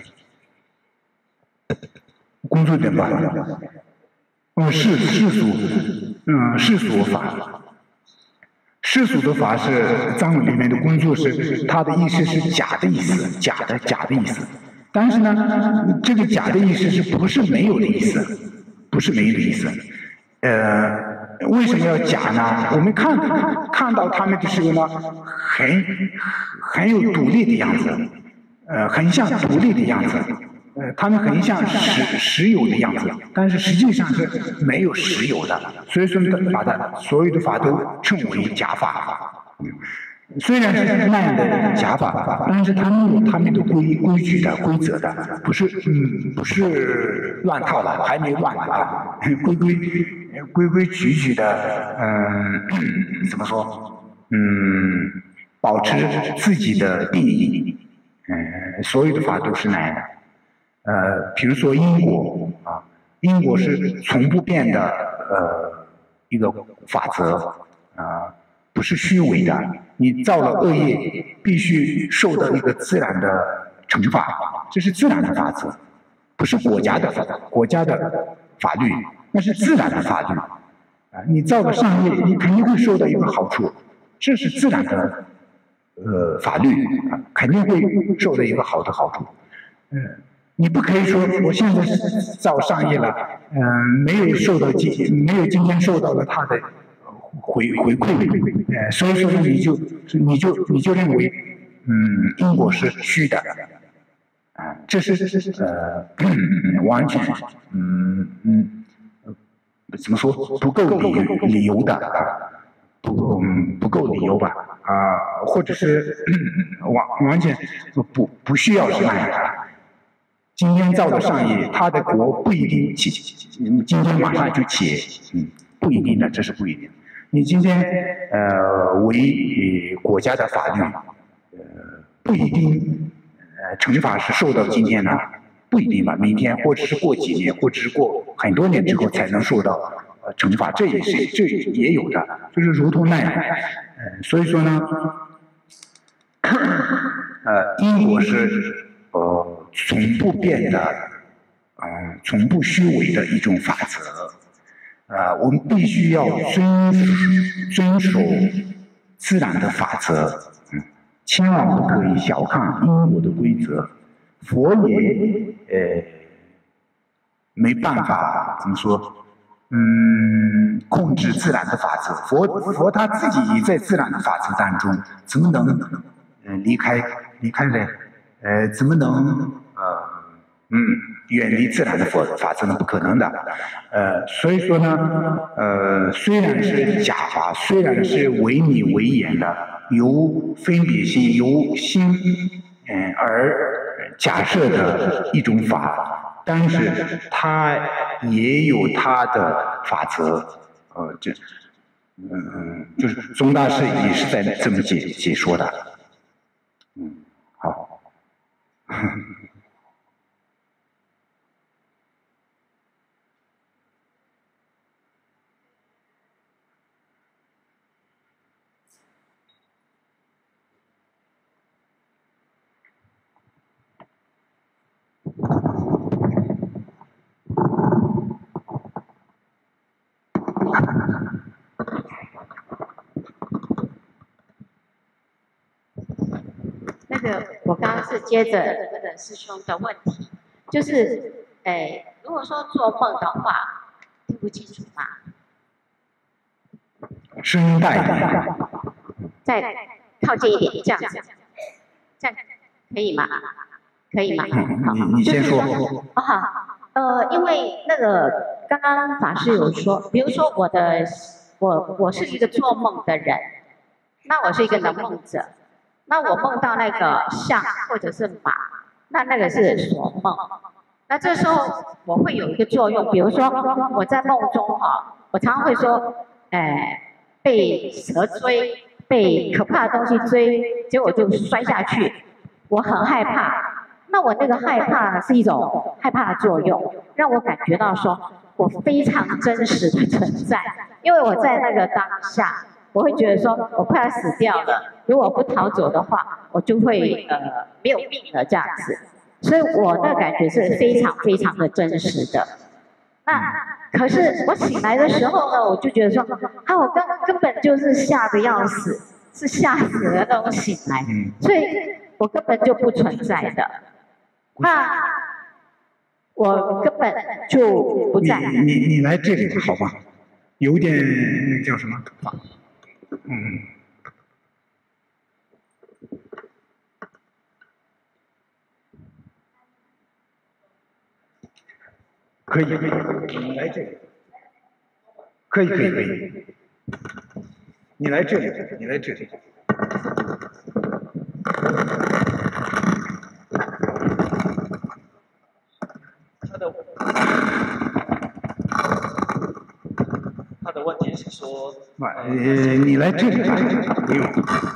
工作点吧。嗯，世世俗，嗯，世俗法，世俗的法是藏文里面的工作是，它的意思是假的意思，假的假的意思。但是呢，这个假的意思是不是没有的意思？不是没有的意思。呃，为什么要假呢？我们看看到他们的时候呢，很很有独立的样子，呃，很像独立的样子。呃，他们很像石石油的样子，但是实际上是没有石油的，所以说把它所有的法都称为假法。虽然是那样的假法，但是他们有他们的规规矩的规则的，不是嗯不是乱套了，还没乱呢啊，规规规规矩矩的，嗯，怎么说？嗯，保持自己的定义，嗯，所有的法都是那样的。呃，比如说因果啊，因果是从不变的呃一个法则啊，不是虚伪的。你造了恶业，必须受到一个自然的惩罚，这是自然的法则，不是国家的国家的法律，那是自然的法律啊。你造了善业，你肯定会受到一个好处，这是自然的呃法律啊，肯定会受到一个好的好处，嗯。你不可以说我现在造善业了，嗯、呃，没有受到今没有今天受到了他的回回馈，呃，所以说呢，你就你就你就认为，嗯，因果是虚的，啊，这是呃完全嗯嗯怎么说不够理理由的啊，不嗯不够理由吧啊，或者是完完全不不需要是那样的。今天造的善业，他的国不一定起，今天马上就起，嗯，不一定的，这是不一定。你今天呃违国家的法律，呃不一定，呃惩罚是受到今天的，不一定吧，明天或者是过几年，或者是过很多年之后才能受到呃惩罚，这也是这也有的，就是如同那样，呃，所以说呢，呃因果是呃。从不变的，啊、呃，从不虚伪的一种法则，啊、呃，我们必须要遵遵守自然的法则，嗯，千万不可以小看因果的规则。佛也，呃，没办法怎么说，嗯，控制自然的法则。佛佛他自己也在自然的法则当中，怎么能，呃，离开离开呢？呃，怎么能？呃，嗯，远离自然的法法则呢？不可能的。呃，所以说呢，呃，虽然是假法，虽然是违你违言的，由分别心、由心，嗯、呃，而假设的一种法，但是它也有它的法则。呃，这，嗯嗯，就是宗大师也是在这么解解说的。嗯，好。 那个，我刚刚是接着这个师兄的问题，就是，诶，如果说做梦的话，听不清楚吗？ 声音大一点， 再靠近一点，这样子，这样可以吗？可以吗？好， 你你先说。 啊好，呃，因为那个刚刚法师有说，比如说我的我我是一个做梦的人，那我是一个能梦者，那我梦到那个象或者是马，那那个是所梦。那这时候我会有一个作用，比如说我在梦中哈，我常常会说，哎，被蛇追，被可怕的东西追，结果就摔下去，我很害怕。那我那个害怕是一种害怕的作用，让我感觉到说我非常真实的存在，因为我在那个当下，我会觉得说我快要死掉了，如果不逃走的话，我就会呃没有命了这样子。所以我那感觉是非常非常的真实的。那可是我醒来的时候呢，我就觉得说，啊，我刚根本就是吓得要死，是吓死了那种醒来，所以我根本就不存在的。那我根本就不在。 你你你来这里好吧？有点那叫什么可怕？嗯。可以，可以，你来这里。可以，可以，可以。你来这里，你来这里。 他的他的问题是说， 呃，你来这里，不用。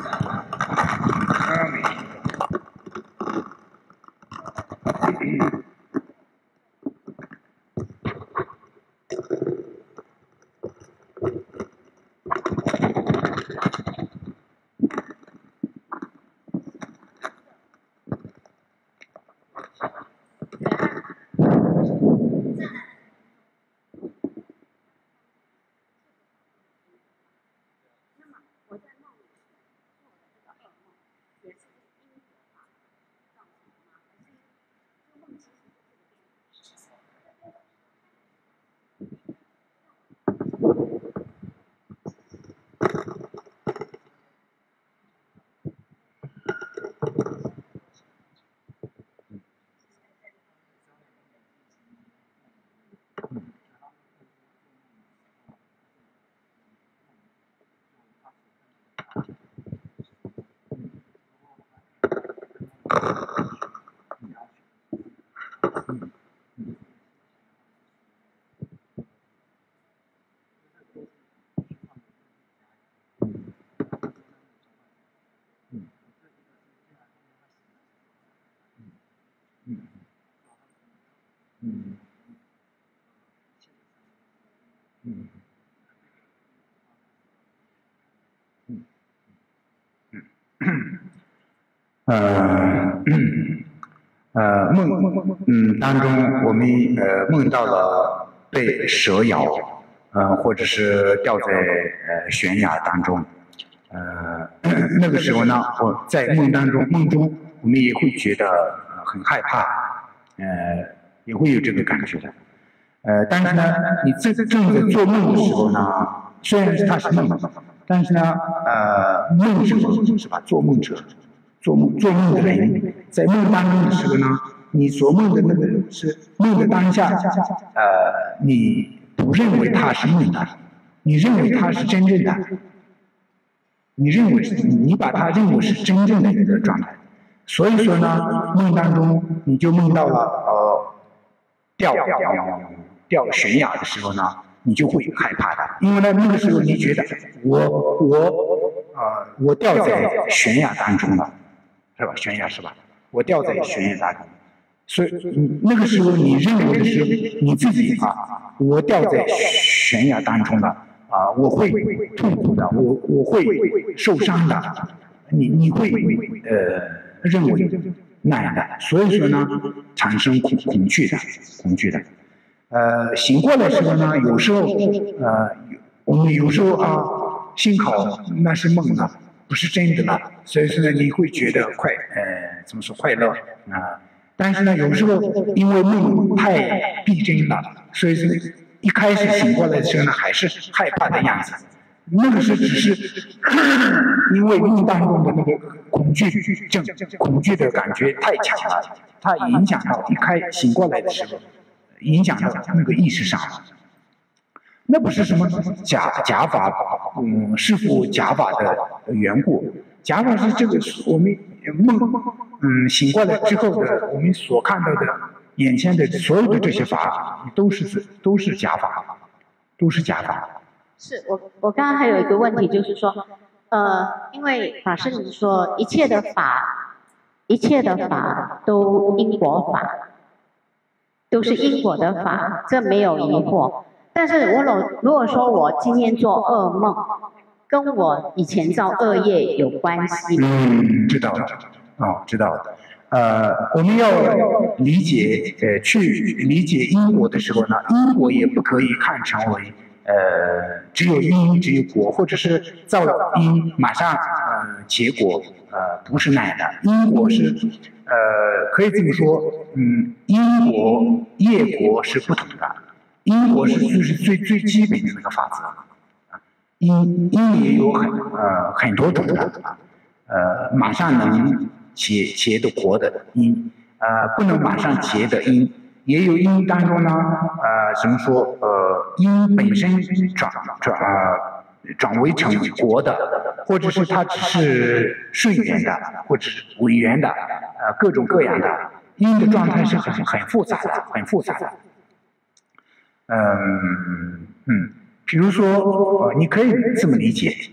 呃，呃梦，嗯，当中我们呃梦到了被蛇咬，呃，或者是掉在呃悬崖当中，呃，那个时候呢，我在梦当中，梦中我们也会觉得呃很害怕，呃，也会有这个感觉的，呃，但是呢，你正正在做梦的时候呢，虽然它是梦，但是呢，呃，梦者是吧？做梦者。做梦做梦的人，在梦当中的时候呢，你所梦的那个是梦的当下，呃，你不认为它是梦的，你认为它是真正的，你认为你把它认为是真正的一个状态，所以说呢，梦当中你就梦到了呃掉掉悬崖的时候呢，你就会害怕的，因为呢那个时候你觉得我我呃我掉在悬崖当中了。是吧？悬崖是吧？我掉在悬崖当中，所以你那个时候你认为的是你自己啊，我掉在悬崖当中了啊，我会痛苦的，我我会受伤的，你你会呃认为那样的，所以说呢，产生恐恐惧的，恐惧的，呃，醒过来的时候呢，有时候呃，我们有时候啊，幸好那是梦啊。不是真的了，所以说呢，你会觉得快，呃，怎么说快乐啊？但是呢，有时候因为梦太逼真了，所以说一开始醒过来的时候呢，还是害怕的样子。 那个是只是因为梦当中的那个恐惧症、恐惧的感觉太强了，它影响到一开醒过来的时候，影响到那个意识上了。那不是什么假假法，嗯，师父假法的缘故。假法是这个我们梦，嗯，醒过来之后的我们所看到的眼前的所有的这些法，都是都是假法，都是假法。 是我我刚刚还有一个问题，就是说，呃，因为法师你说一切的法，一切的法都因果法，都是因果的法，这没有疑惑。但是我如如果说我今天做噩梦，跟我以前造恶业有关系吗？ 嗯，知道了，哦，知道了。呃，我们要理解，呃，去理解因果的时候呢，因果也不可以看成为，呃，只有因只有果，或者是造因马上呃结果，呃，不是那样的。因果是，呃，可以这么说，嗯，因果业果是不同的。因果是就是最最基本的那个法则。因因也有很呃很多种的，呃，马上能结结的果的因，呃，不能马上结的因，也有因当中呢，呃，怎么说？呃，因本身转转呃转为成果的，或者是它只是顺缘的，或者是违缘的，呃，各种各样的因的状态是很很复杂的，很复杂的。嗯嗯。比如说，呃，你可以这么理解，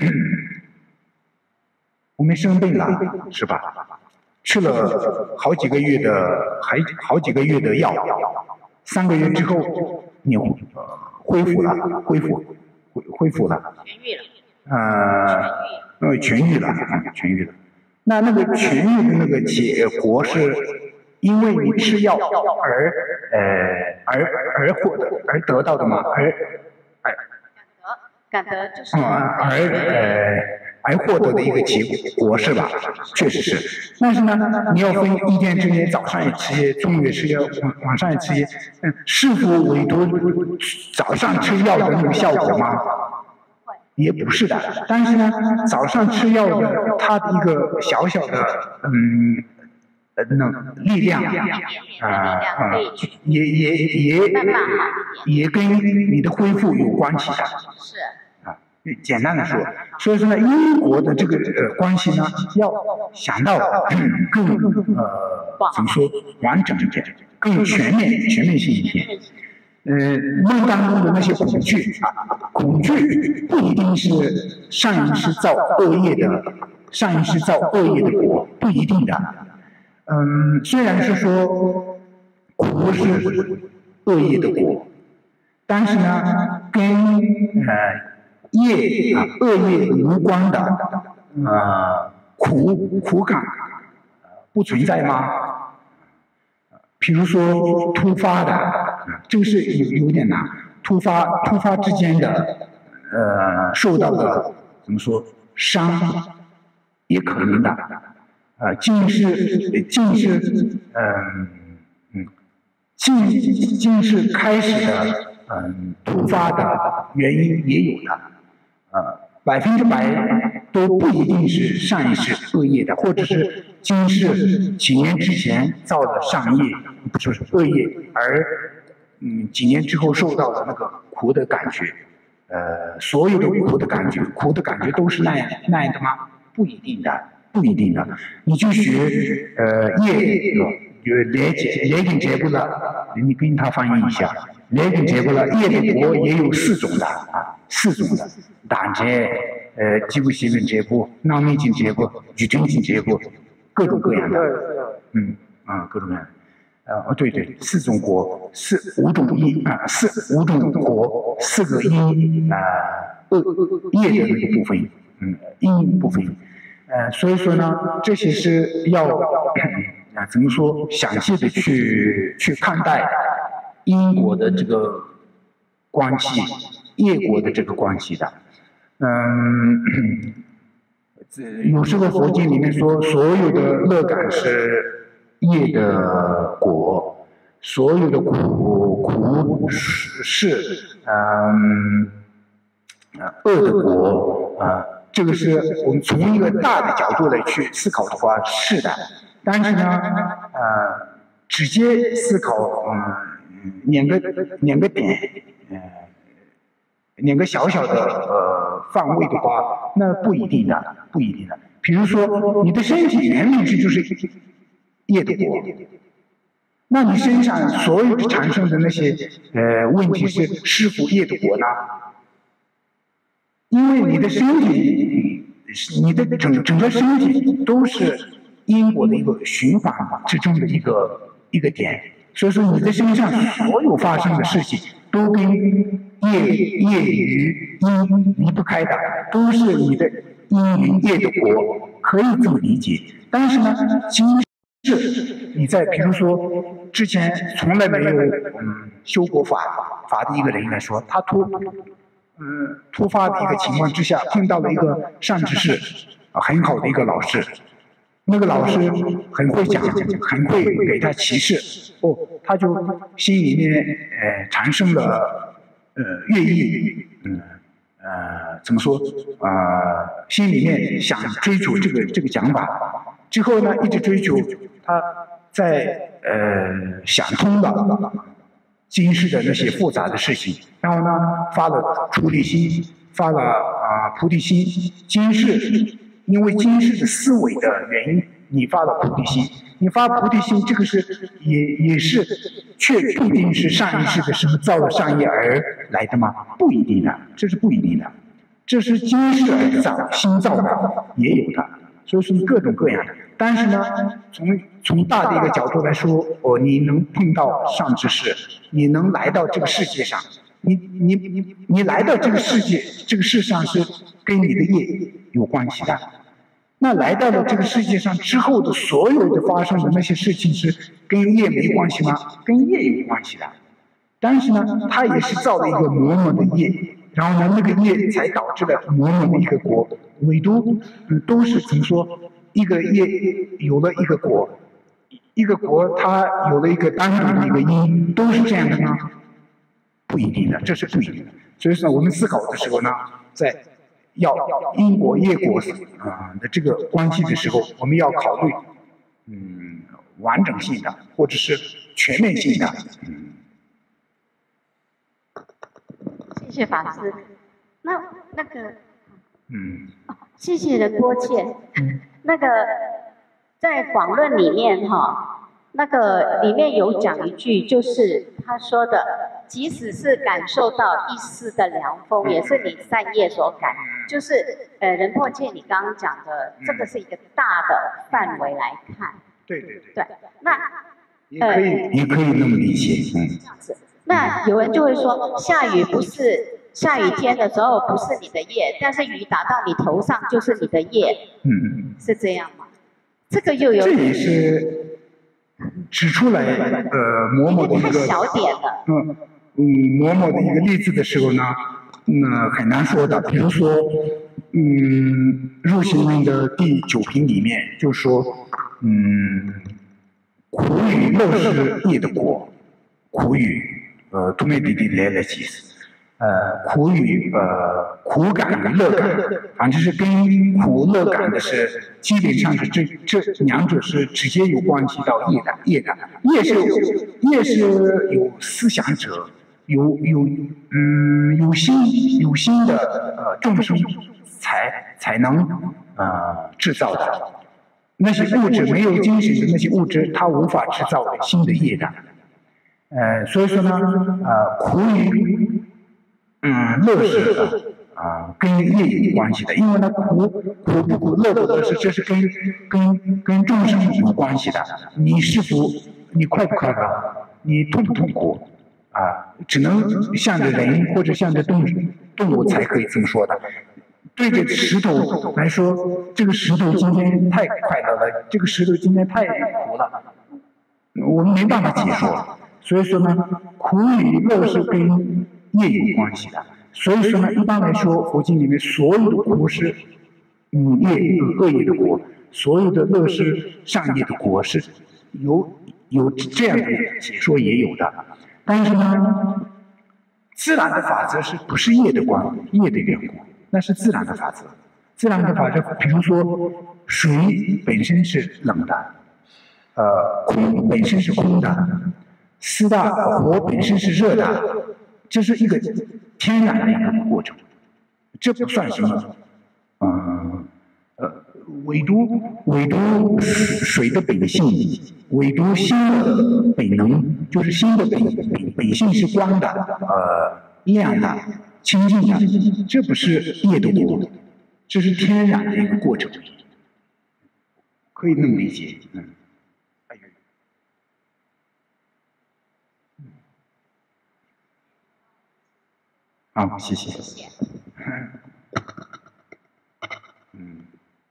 我们生病了，是吧？吃了好几个月的，还好几个月的药，三个月之后，你呃恢复了，恢复，恢恢复了， 痊愈了， 呃，呃，痊愈了，痊愈了。那那个痊愈的那个结果是，因为你吃药而呃而而获得而得到的吗？而感得，感得就是。 嗯，而呃而获得的一个结果是吧？确实是。但是呢，你要分一天之内，早上也吃，中午也吃，晚晚上也吃。嗯，是否唯独早上吃药的那个效果吗？也不是的。但是呢，早上吃药的它的一个小小的嗯。呃，那力量啊啊，也也也也跟你的恢复有关系的。 是啊，简单的说，所以说呢，因果的这个呃关系呢，要想到更呃怎么说完整一点，更全面、全面性一点。呃，梦当中的那些恐惧啊，恐惧不一定是上一世造恶业的，上一世造恶业的果，不一定的。嗯，虽然是说苦是恶业的果，但是呢，跟呃业啊恶业无关的呃苦苦感不存在吗？比如说突发的，这个是有有点难，突发突发之间的呃受到的怎么说伤也可能的。啊，近视，近视，嗯嗯，近近视开始的，嗯，突发的原因也有的，呃，百分之百都不一定是上一世恶业的，或者是今世几年之前造的上业，不是恶业，而嗯几年之后受到的那个苦的感觉，呃，所有的苦的感觉，苦的感觉都是那样那样的吗？不一定的。不一定的，你就学呃业有连结连根结不了，你跟他翻译一下，连根结不了业的果也有四种的啊，四种的，胆结、呃肌部细菌结部、囊内经结部、举针经结部，各种各样的，嗯啊各种各样的，呃哦对对，四种果，四五种因啊，四五种果，四个因啊恶业的那个部分，嗯因部分。呃，所以说呢，这些是要啊怎么说，详细的去去看待因果的这个关系，业果的这个关系的。嗯，有时候佛经里面说，所有的乐感是业的果，所有的苦苦是是嗯呃恶的国啊、呃，这个是我们从一个大的角度来去思考的话是的，但是呢，呃，直接思考嗯两个两个点，呃，两个小小的呃范围的话，那不一定的，不一定的。比如说，你的身体原本是就是业的果，那你身上所有的产生的那些呃问题是是否业的果呢？因为你的身体，你的整整个身体都是因果的一个循环之中的一个一个点，所以说你的身上所有发生的事情都跟业业与因离不开的，都是你的因与业的果，可以这么理解。但是呢，今世你在比如说之前从来没有嗯修过法法的一个人来说，他突嗯突发的一个情况之下碰到了一个善知识啊很好的一个老师，那个老师很会讲，很会给他启示，哦，他就心里面呃产生了呃愿意嗯。呃，怎么说？呃，心里面想追求这个这个讲法，之后呢，一直追求，他在呃想通了今世的那些复杂的事情，然后呢，发了出离心，发了啊、呃、菩提心。今世因为今世的思维的原因，你发了菩提心，你发菩提心，这个是也也是确必定是上一世的什么造了善业而来的吗？不一定的，这是不一定的，这是今世而造新造的也有的，所以说各种各样的。但是呢，从从大的一个角度来说，哦，你能碰到上知识，你能来到这个世界上，你你你你来到这个世界，这个世上是跟你的业有关系的。那来到了这个世界上之后的所有的发生的那些事情是跟业没关系吗？跟业有关系的。但是呢，它也是造了一个模模的业，然后呢，那个业才导致了模模的一个果。唯独嗯都是怎么说，一个业有了一个果，一个果它有了一个单独的一个因，都是这样的吗？不一定的，这是不一定的。所以说我们思考的时候呢，在要因果业果啊、呃、的这个关系的时候，我们要考虑嗯完整性的或者是全面性的。嗯， 谢谢法师。那那个嗯， 哦、谢谢的多见。那个在广论里面哈，那个里面有讲一句，就是他说的，即使是感受到一丝的凉风，也是你善业所感。就是呃，仁波切你刚刚讲的，这个是一个大的范围来看。 对对对。 对，那也可以、呃、也可以那么理解，嗯。 这样子，那有人就会说，下雨不是下雨天的时候不是你的业，但是雨打到你头上就是你的业， 嗯， 是这样吗？这个又有这也是指出来呃某某的一个太小点了， 嗯嗯某某的一个例子的时候呢，那很难说的。比如说，嗯，入行论的第九品里面就说，嗯，苦与乐是业的果，苦与呃都没比比来来解释。呃，苦与呃苦感与乐感，反正是跟苦乐感的是，基本上是这这两者是直接有关系到业的业的业是业是有思想者，有有嗯有心有心的呃众生才才能呃制造的，那些物质没有精神的那些物质，它无法制造新的业的。呃，所以说呢，呃苦与嗯，乐是啊、呃，跟业有关系的，因为呢，苦苦不苦，乐不乐是，这是跟跟跟众生有关系的。你是否你快不快乐？你痛不痛苦？啊，只能向着人或者向着动动物才可以这么说的。对着石头来说，这个石头今天太快乐了，这个石头今天太苦了，我们没办法解说。所以说呢，苦与乐是跟业有关系的，所以说呢，一般来说，佛经里面所有的苦是嗯业恶业的果，所有的乐是善业的果，是有有这样的解说也有的。但是呢， 自然的法则是不是业的关业的缘故？那是自然的法则。自然的法则，比如说水本身是冷的，呃，空本身是空的，四大火本身是热的，这是一个天然的一个过程，这不算什么，嗯呃，唯独唯独水的本性，唯独心的本能，就是心的本本本性是光的，呃，亮的，清净的，这不是业的果。这是天然的一个过程，可以那么理解。嗯，哎呦，好，谢谢。谢谢。嗯。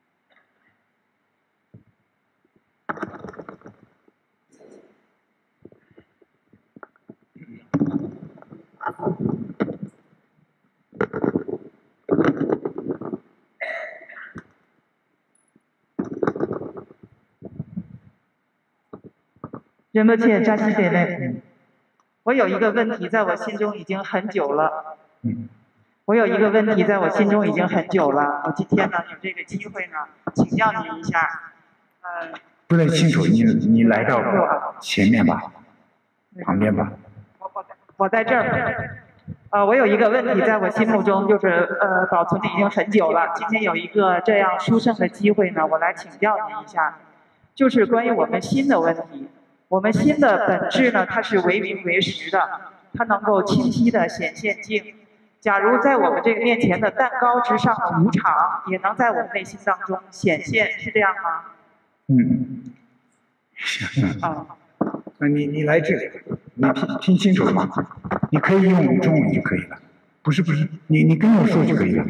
仁波切扎西贝勒，我有一个问题在我心中已经很久了。我有一个问题在我心中已经很久了。我今天呢有这个机会呢，请教您一下。嗯。 不太清楚，你你来到前面吧，旁边吧。 我我我在这儿。呃，我有一个问题在我心目中就是呃保存的已经很久了。今天有一个这样殊胜的机会呢，我来请教您一下，就是关于我们心的问题。我们心的本质呢，它是为名为实的，它能够清晰的显现境。假如在我们这个面前的蛋糕之上的无常，也能在我们内心当中显现，是这样吗？ 嗯。 啊。 那你你来这里，你听听清楚了吗？你可以用中文就可以了，不是不是，你你跟我说就可以了。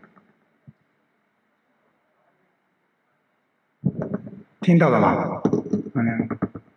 听到了吗？嗯。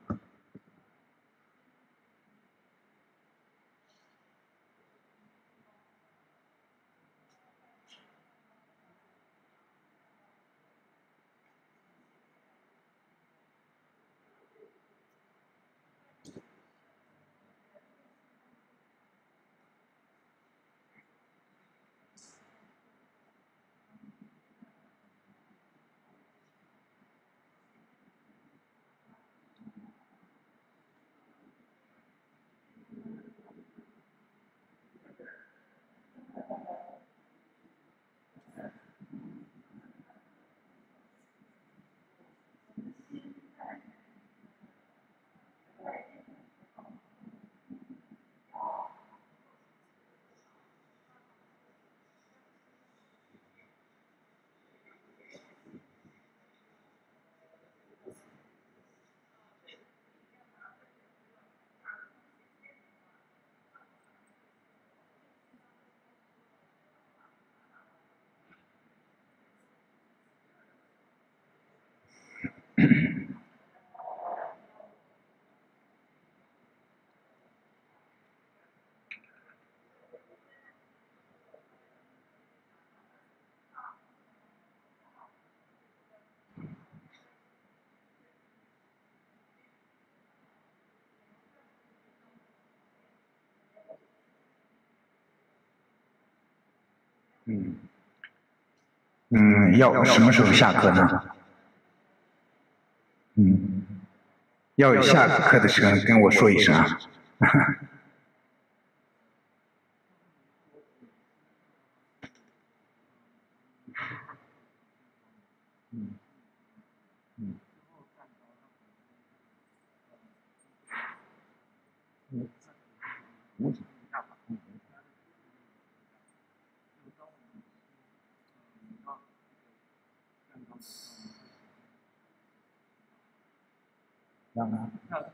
嗯，嗯，要什么时候下课呢？嗯，要有下课的时候跟我说一声啊。嗯嗯嗯嗯。让他。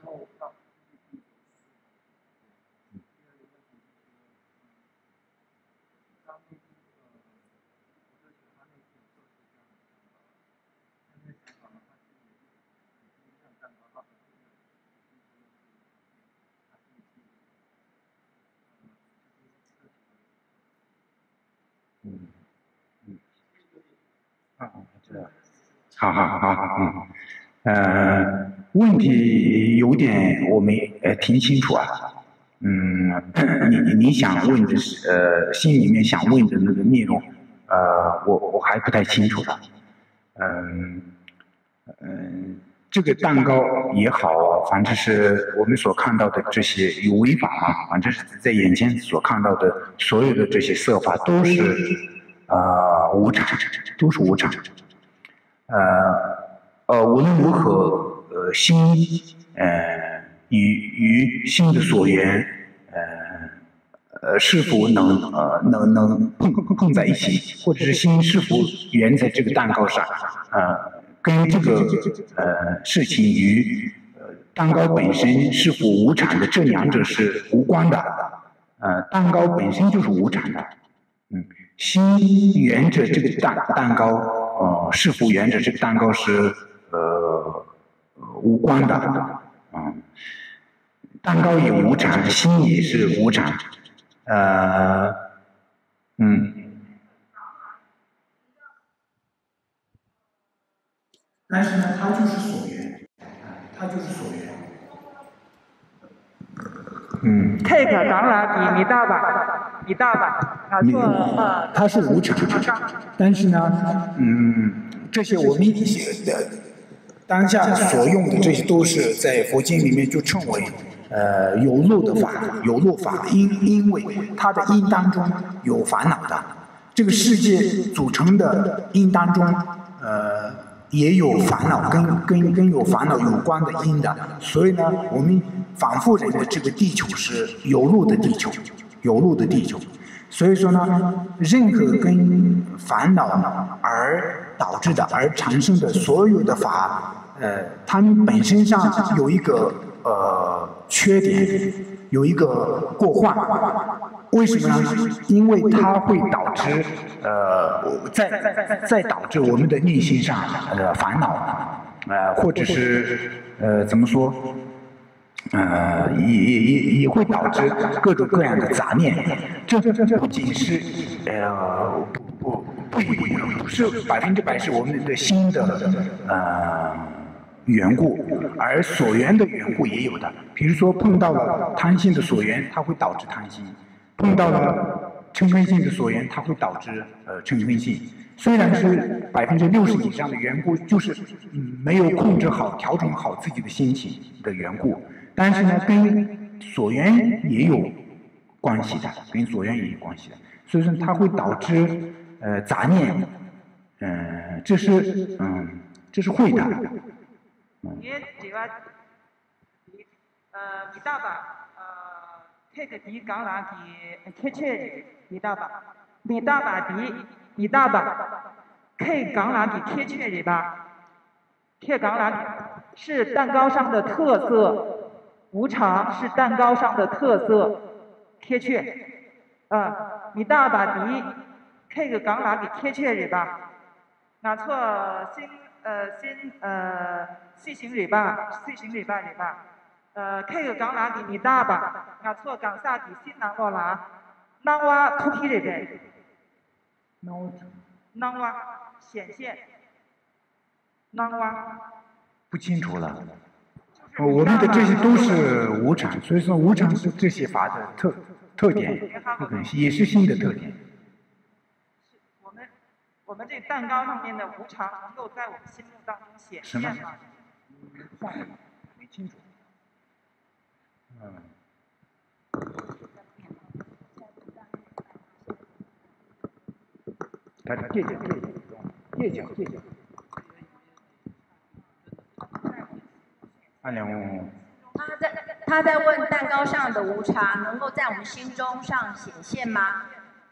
嗯嗯啊，这样，好好好好嗯。呃，问题有点我没呃听清楚啊， 嗯，你你想问的是呃心里面想问的那个内容，呃，我我还不太清楚的。嗯嗯，这个蛋糕也好，反正是我们所看到的这些有违法吗？反正是在眼前所看到的所有的这些色法都是呃无常，都是无常。呃呃，无论如何，呃心呃与与心的所缘，呃呃是否能呃能能碰碰在一起，或者是心是否缘在这个蛋糕上，呃。跟这个呃事情与呃蛋糕本身是否无常的这两者是无关的，呃蛋糕本身就是无常的，嗯，心缘着这个蛋蛋糕，呃是否缘着这个蛋糕是呃无关的，啊、嗯，蛋糕也无常，心也是无常，呃，嗯。但是呢，它就是所缘，它就是所缘。嗯。 take 港拉比米大吧，米大吧，啊错呃， 它是无常，但是呢，嗯，这些我们的当下所用的这些都是在佛经里面就称为呃有漏的法，有漏法，因因为它的因当中有烦恼的，这个世界组成的因当中，呃。也有烦恼，跟跟跟有烦恼有关的因的，所以呢，我们反复人的这个地球是有漏的地球，有漏的地球，所以说呢，任何跟烦恼而导致的而产生的所有的法，呃，它们本身上有一个呃缺点，有一个过患。为什么呢？因为它会导致，呃，再再导致我们的内心上呃烦恼，呃，或者是呃怎么说，呃也也也也会导致各种各样的杂念。这这不仅是呃不不不不是百分之百是我们的心的呃缘故，而所缘的缘故也有的。比如说碰到了贪心的所缘，它会导致贪心。碰到了嗔恨性的所缘，它会导致呃嗔恨性。虽然是百分之六十以上的缘故，就是嗯没有控制好、调整好自己的心情的缘故，但是呢，跟所缘也有关系的，跟所缘也有关系的。所以说，它会导致呃杂念，呃，这是嗯，这是会的。 嗯。呃，米大吧。take 迪港拉给 catch 米大吧，米大吧迪米大吧 ，K 港拉给 catch 吧 ，K 港拉是蛋糕上的特色，无常是蛋糕上的特色 ，catch 啊，米大吧迪 K 港拉给 catch 吧，那错新呃新呃细型尾巴细型尾巴尾巴。呃，这个讲哪里米大吧？我错讲啥子新南罗拉，南瓦突起这边，南瓦显现，南瓦不清楚了。我们的这些都是无常，所以说无常是这些法的特特点，也是新的特点。 我们我们这蛋糕上面的无常能够在我们心目当中显现吗？ 没清楚。嗯，他这这这这讲这讲，二两五。 他在他在问蛋糕上的无常能够在我们心中上显现吗？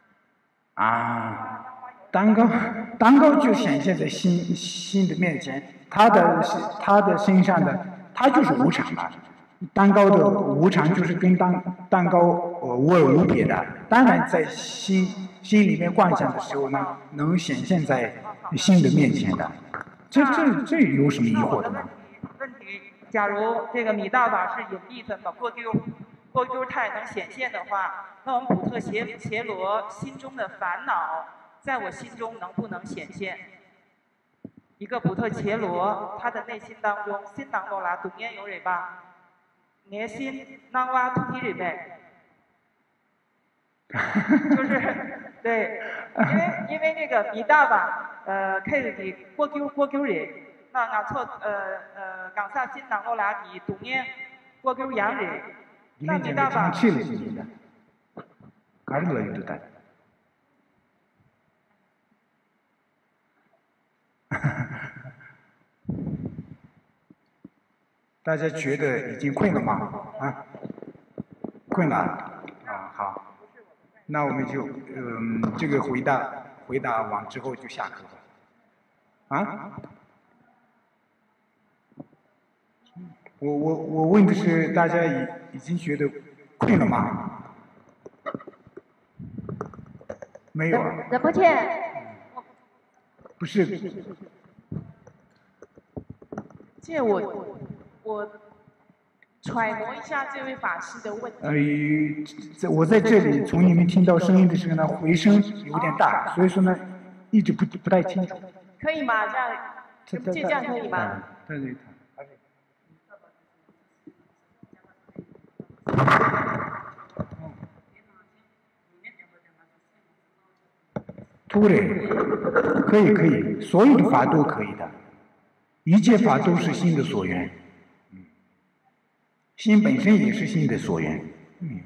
啊，蛋糕蛋糕就显现在心心的面前，他的他的身上的他就是无常吧。蛋糕的无常就是跟蛋蛋糕呃无二无别的，当然在心心里面观想的时候呢，能显现在心的面前的，这这这有什么疑惑的呢？ 问题，假如这个米大法是隐蔽分的过丢过丢态能显现的话，那我们普特伽伽罗心中的烦恼，在我心中能不能显现？一个普特伽罗，他的内心当中，心当中啦，读念有蕊吧。 内心，那我突起里边， 就是对，因为因为那个米大吧，呃，开始的过九过九日，那俺错呃呃港萨新南欧拉的冬年过九阳日，那米大吧。 去了今年，가르러이도 다。 大家觉得已经困了吗？啊，困了啊，好，那我们就嗯，这个回答回答完之后就下课吧。啊？我我我问的是大家已已经觉得困了吗？没有啊。 忍不见。 不是。 借我我揣摩一下这位法师的问题。 呃，在我在这里从你们听到声音的时候呢，回声有点大，所以说呢，一直不不太清楚。 可以吗？这样，这这样可以吗？ 对对对。突然，可以可以，所有的法都可以的，一切法都是心的所缘，嗯，心本身也是心的所缘，嗯。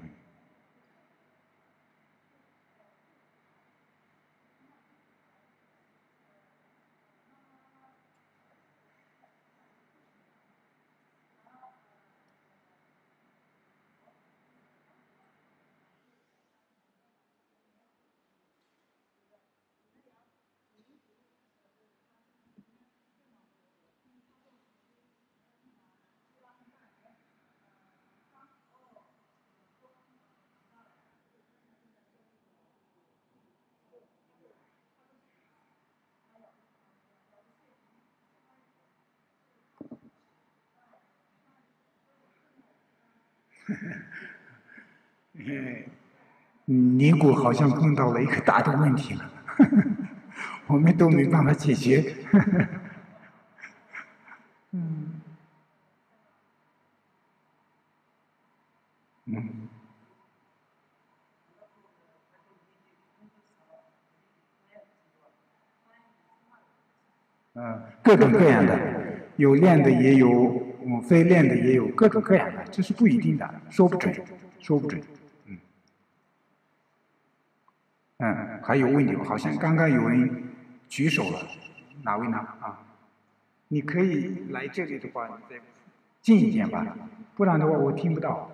尼姑好像碰到了一个大的问题了，我们都没办法解决。嗯，嗯，嗯，各种各样的，有练的也有，嗯，非练的也有，各种各样的，这是不一定的，说不准，说不准。嗯，还有问题，好像刚刚有人举手了，哪位呢？啊，你可以来这里的话，你再近一点吧，不然的话我听不到。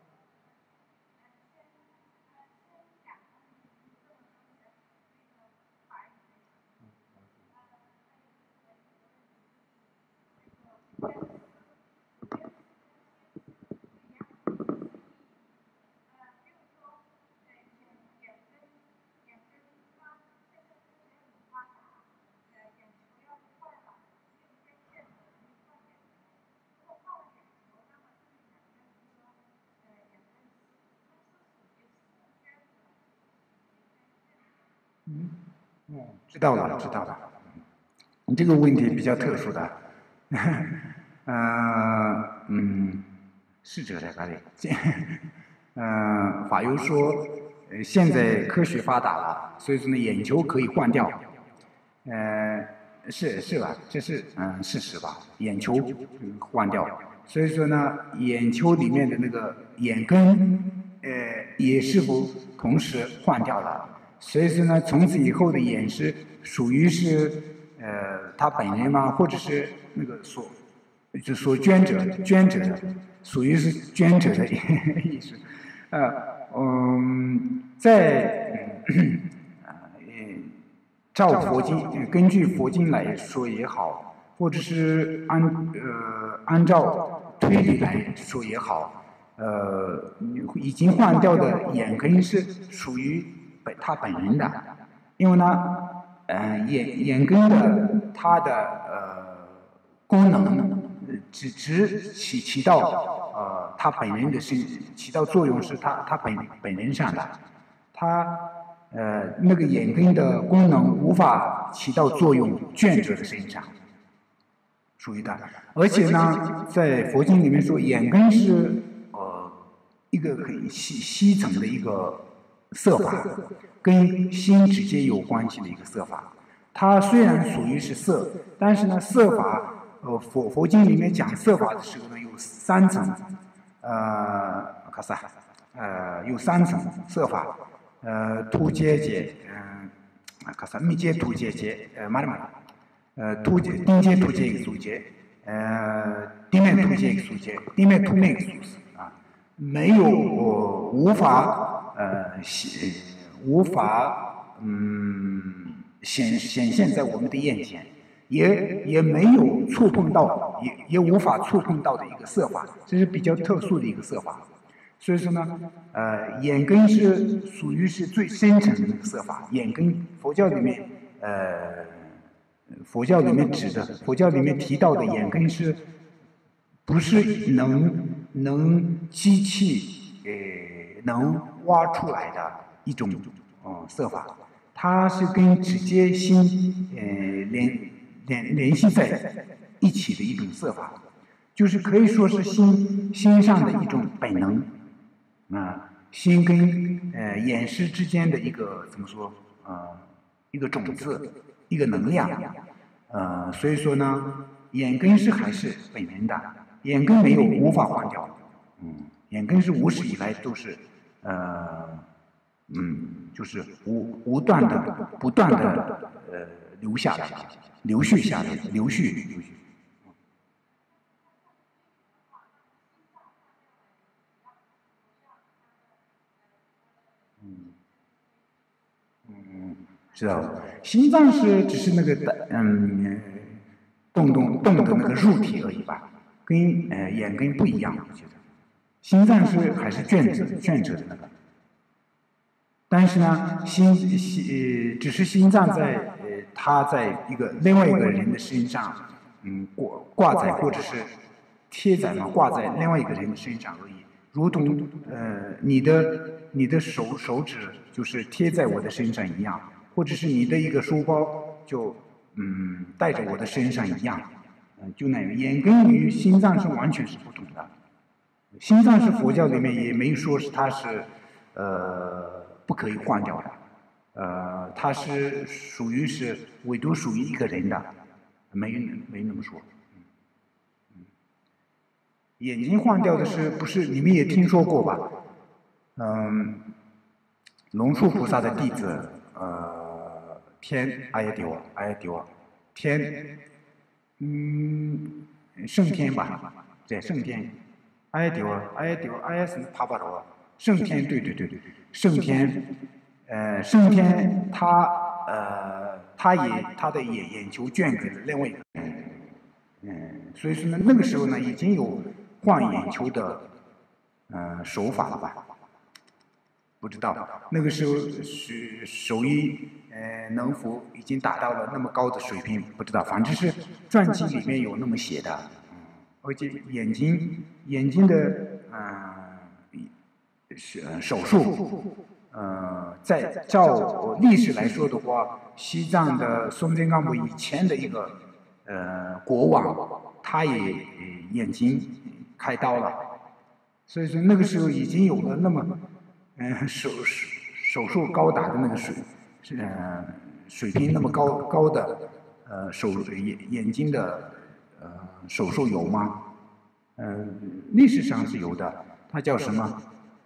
嗯，哦，知道了，知道了。你这个问题比较特殊的，呃，嗯，是这个哪里？呃，法优说，呃，现在科学发达了，所以说呢，眼球可以换掉。呃，是是吧？这是嗯、呃、事实吧？眼球换掉，所以说呢，眼球里面的那个眼根，呃，也是否同时换掉了？所以说呢，从此以后的眼是属于是呃他本人吗？或者是那个所就所捐者捐者的，属于是捐者的意思。呃嗯，在呃照佛经，根据佛经来说也好，或者是按呃按照推理来说也好，呃已经换掉的眼根是属于本他本人的，因为呢，呃，眼眼根的它的呃功能只只起起到呃他本人的身起到作用是他他本本人上的，他呃那个眼根的功能无法起到作用眷者的身上，属于的。而且呢，在佛经里面说，眼根是呃一个很细细层的一个。 色法，跟心直接有关系的一个色法。它虽然属于是色，但是呢，色法，呃，佛佛经里面讲色法的时候呢，有三层，呃，卡萨，呃，有三层色法，呃，突阶阶，嗯、呃，卡萨密阶突阶阶，呃，嘛的嘛，呃，突阶顶阶突阶一个组阶，呃，地面突阶一个组阶，地面突面一个组啊，没有、呃、无法呃显无法嗯显显现在我们的眼前，也也没有触碰到，也也无法触碰到的一个色法，这是比较特殊的一个色法。所以说呢，呃，眼根是属于是最深层的那个色法。眼根，佛教里面，呃，佛教里面指的，佛教里面提到的眼根是，不是能能机器呃能挖出来的一种呃色法，它是跟直接心呃联联联系在一起的一种色法，就是可以说是心心上的一种本能。啊，心跟呃眼识之间的一个怎么说？呃，一个种子，一个能量。呃，所以说呢，眼根是还是本能的，眼根没有无法换掉。嗯，眼根是无始以来都是，呃，嗯，就是无无断的、不断的呃流下来，流续下来，流续流续。嗯，知道了。心脏是只是那个嗯动动动的那个入体而已吧，跟呃眼根不一样，我觉得。心脏是还是卷着卷着的那个，但是呢，心心呃只是心脏在呃它在一个另外一个人的身上，嗯挂挂在或者是贴在嘛挂在另外一个人的身上而已。如同呃你的你的手手指就是贴在我的身上一样，或者是你的一个书包就嗯带着我的身上一样，嗯、呃、就那样。眼根与心脏是完全是不同的，心脏是佛教里面也没说是它是呃不可以换掉的，呃它是属于是唯独属于一个人的，没没那么说。眼睛换掉的是不是你们也听说过吧？嗯，龙树菩萨的弟子，呃，天阿耶丢阿耶丢天，嗯，圣天吧，对，圣天，阿耶丢阿耶丢阿耶什么帕巴罗，圣天，对对对对，圣天，呃，圣天他呃，他也他的眼眼球捐给了另外一个人，嗯，所以说呢，那个时候呢，已经有换眼球的呃手法了吧？不知道那个时候是手艺呃能否已经达到了那么高的水平？不知道，反正是传记里面有那么写的。而且眼睛眼睛的呃手术，呃，在照历史来说的话，西藏的松赞干布以前的一个呃国王，他也眼睛开刀了，所以说那个时候已经有了那么嗯、呃、手手术高达的那个水是呃水平那么高高的呃手眼眼睛的呃手术有吗？嗯、呃，历史上是有的，它叫什么？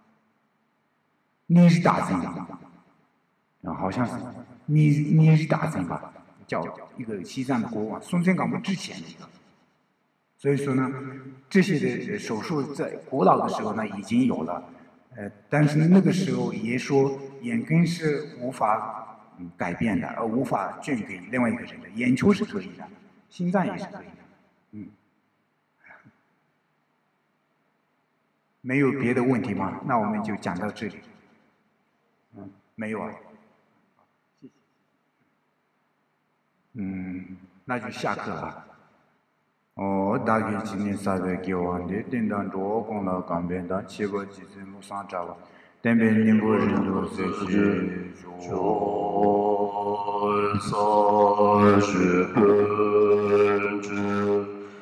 尼日达尊啊，好像是尼尼日达尊吧，叫一个西藏的国王，松赞干布之前的一个。所以说呢，这些的手术在古老的时候呢已经有了，呃，但是那个时候也说眼根是无法、嗯、改变的，而无法捐给另外一个人的，眼球是可以的，心脏也是可以的，嗯。没有别的问题吗？那我们就讲到这里。嗯，没有啊。谢谢。嗯，那就下课了。哦，大概今年三月九号的，等到中共了刚变到七个几岁木上着了，等边宁波人都是是中三十分之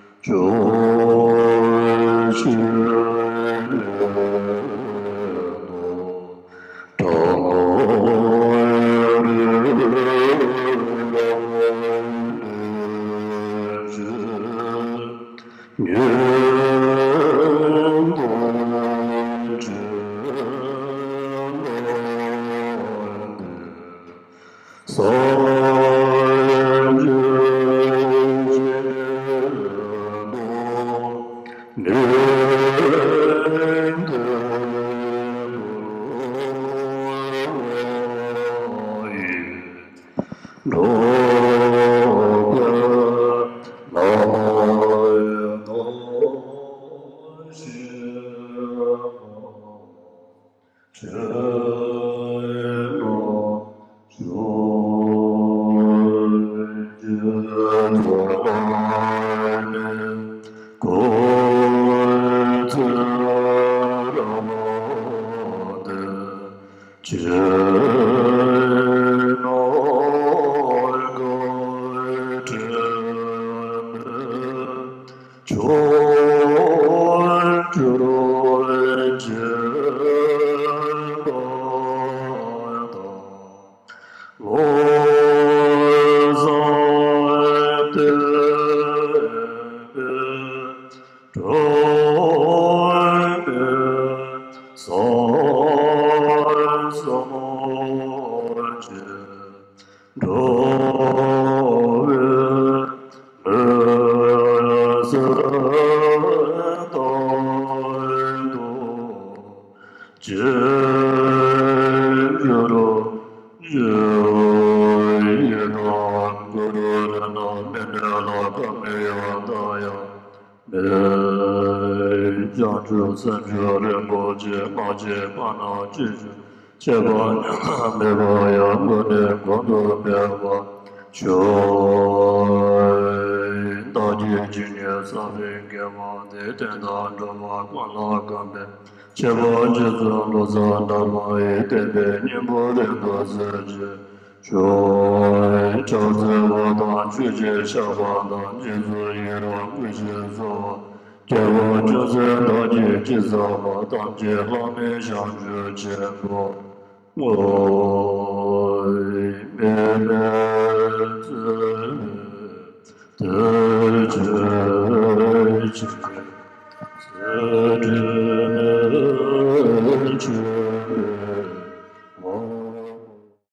中是。 Thank you.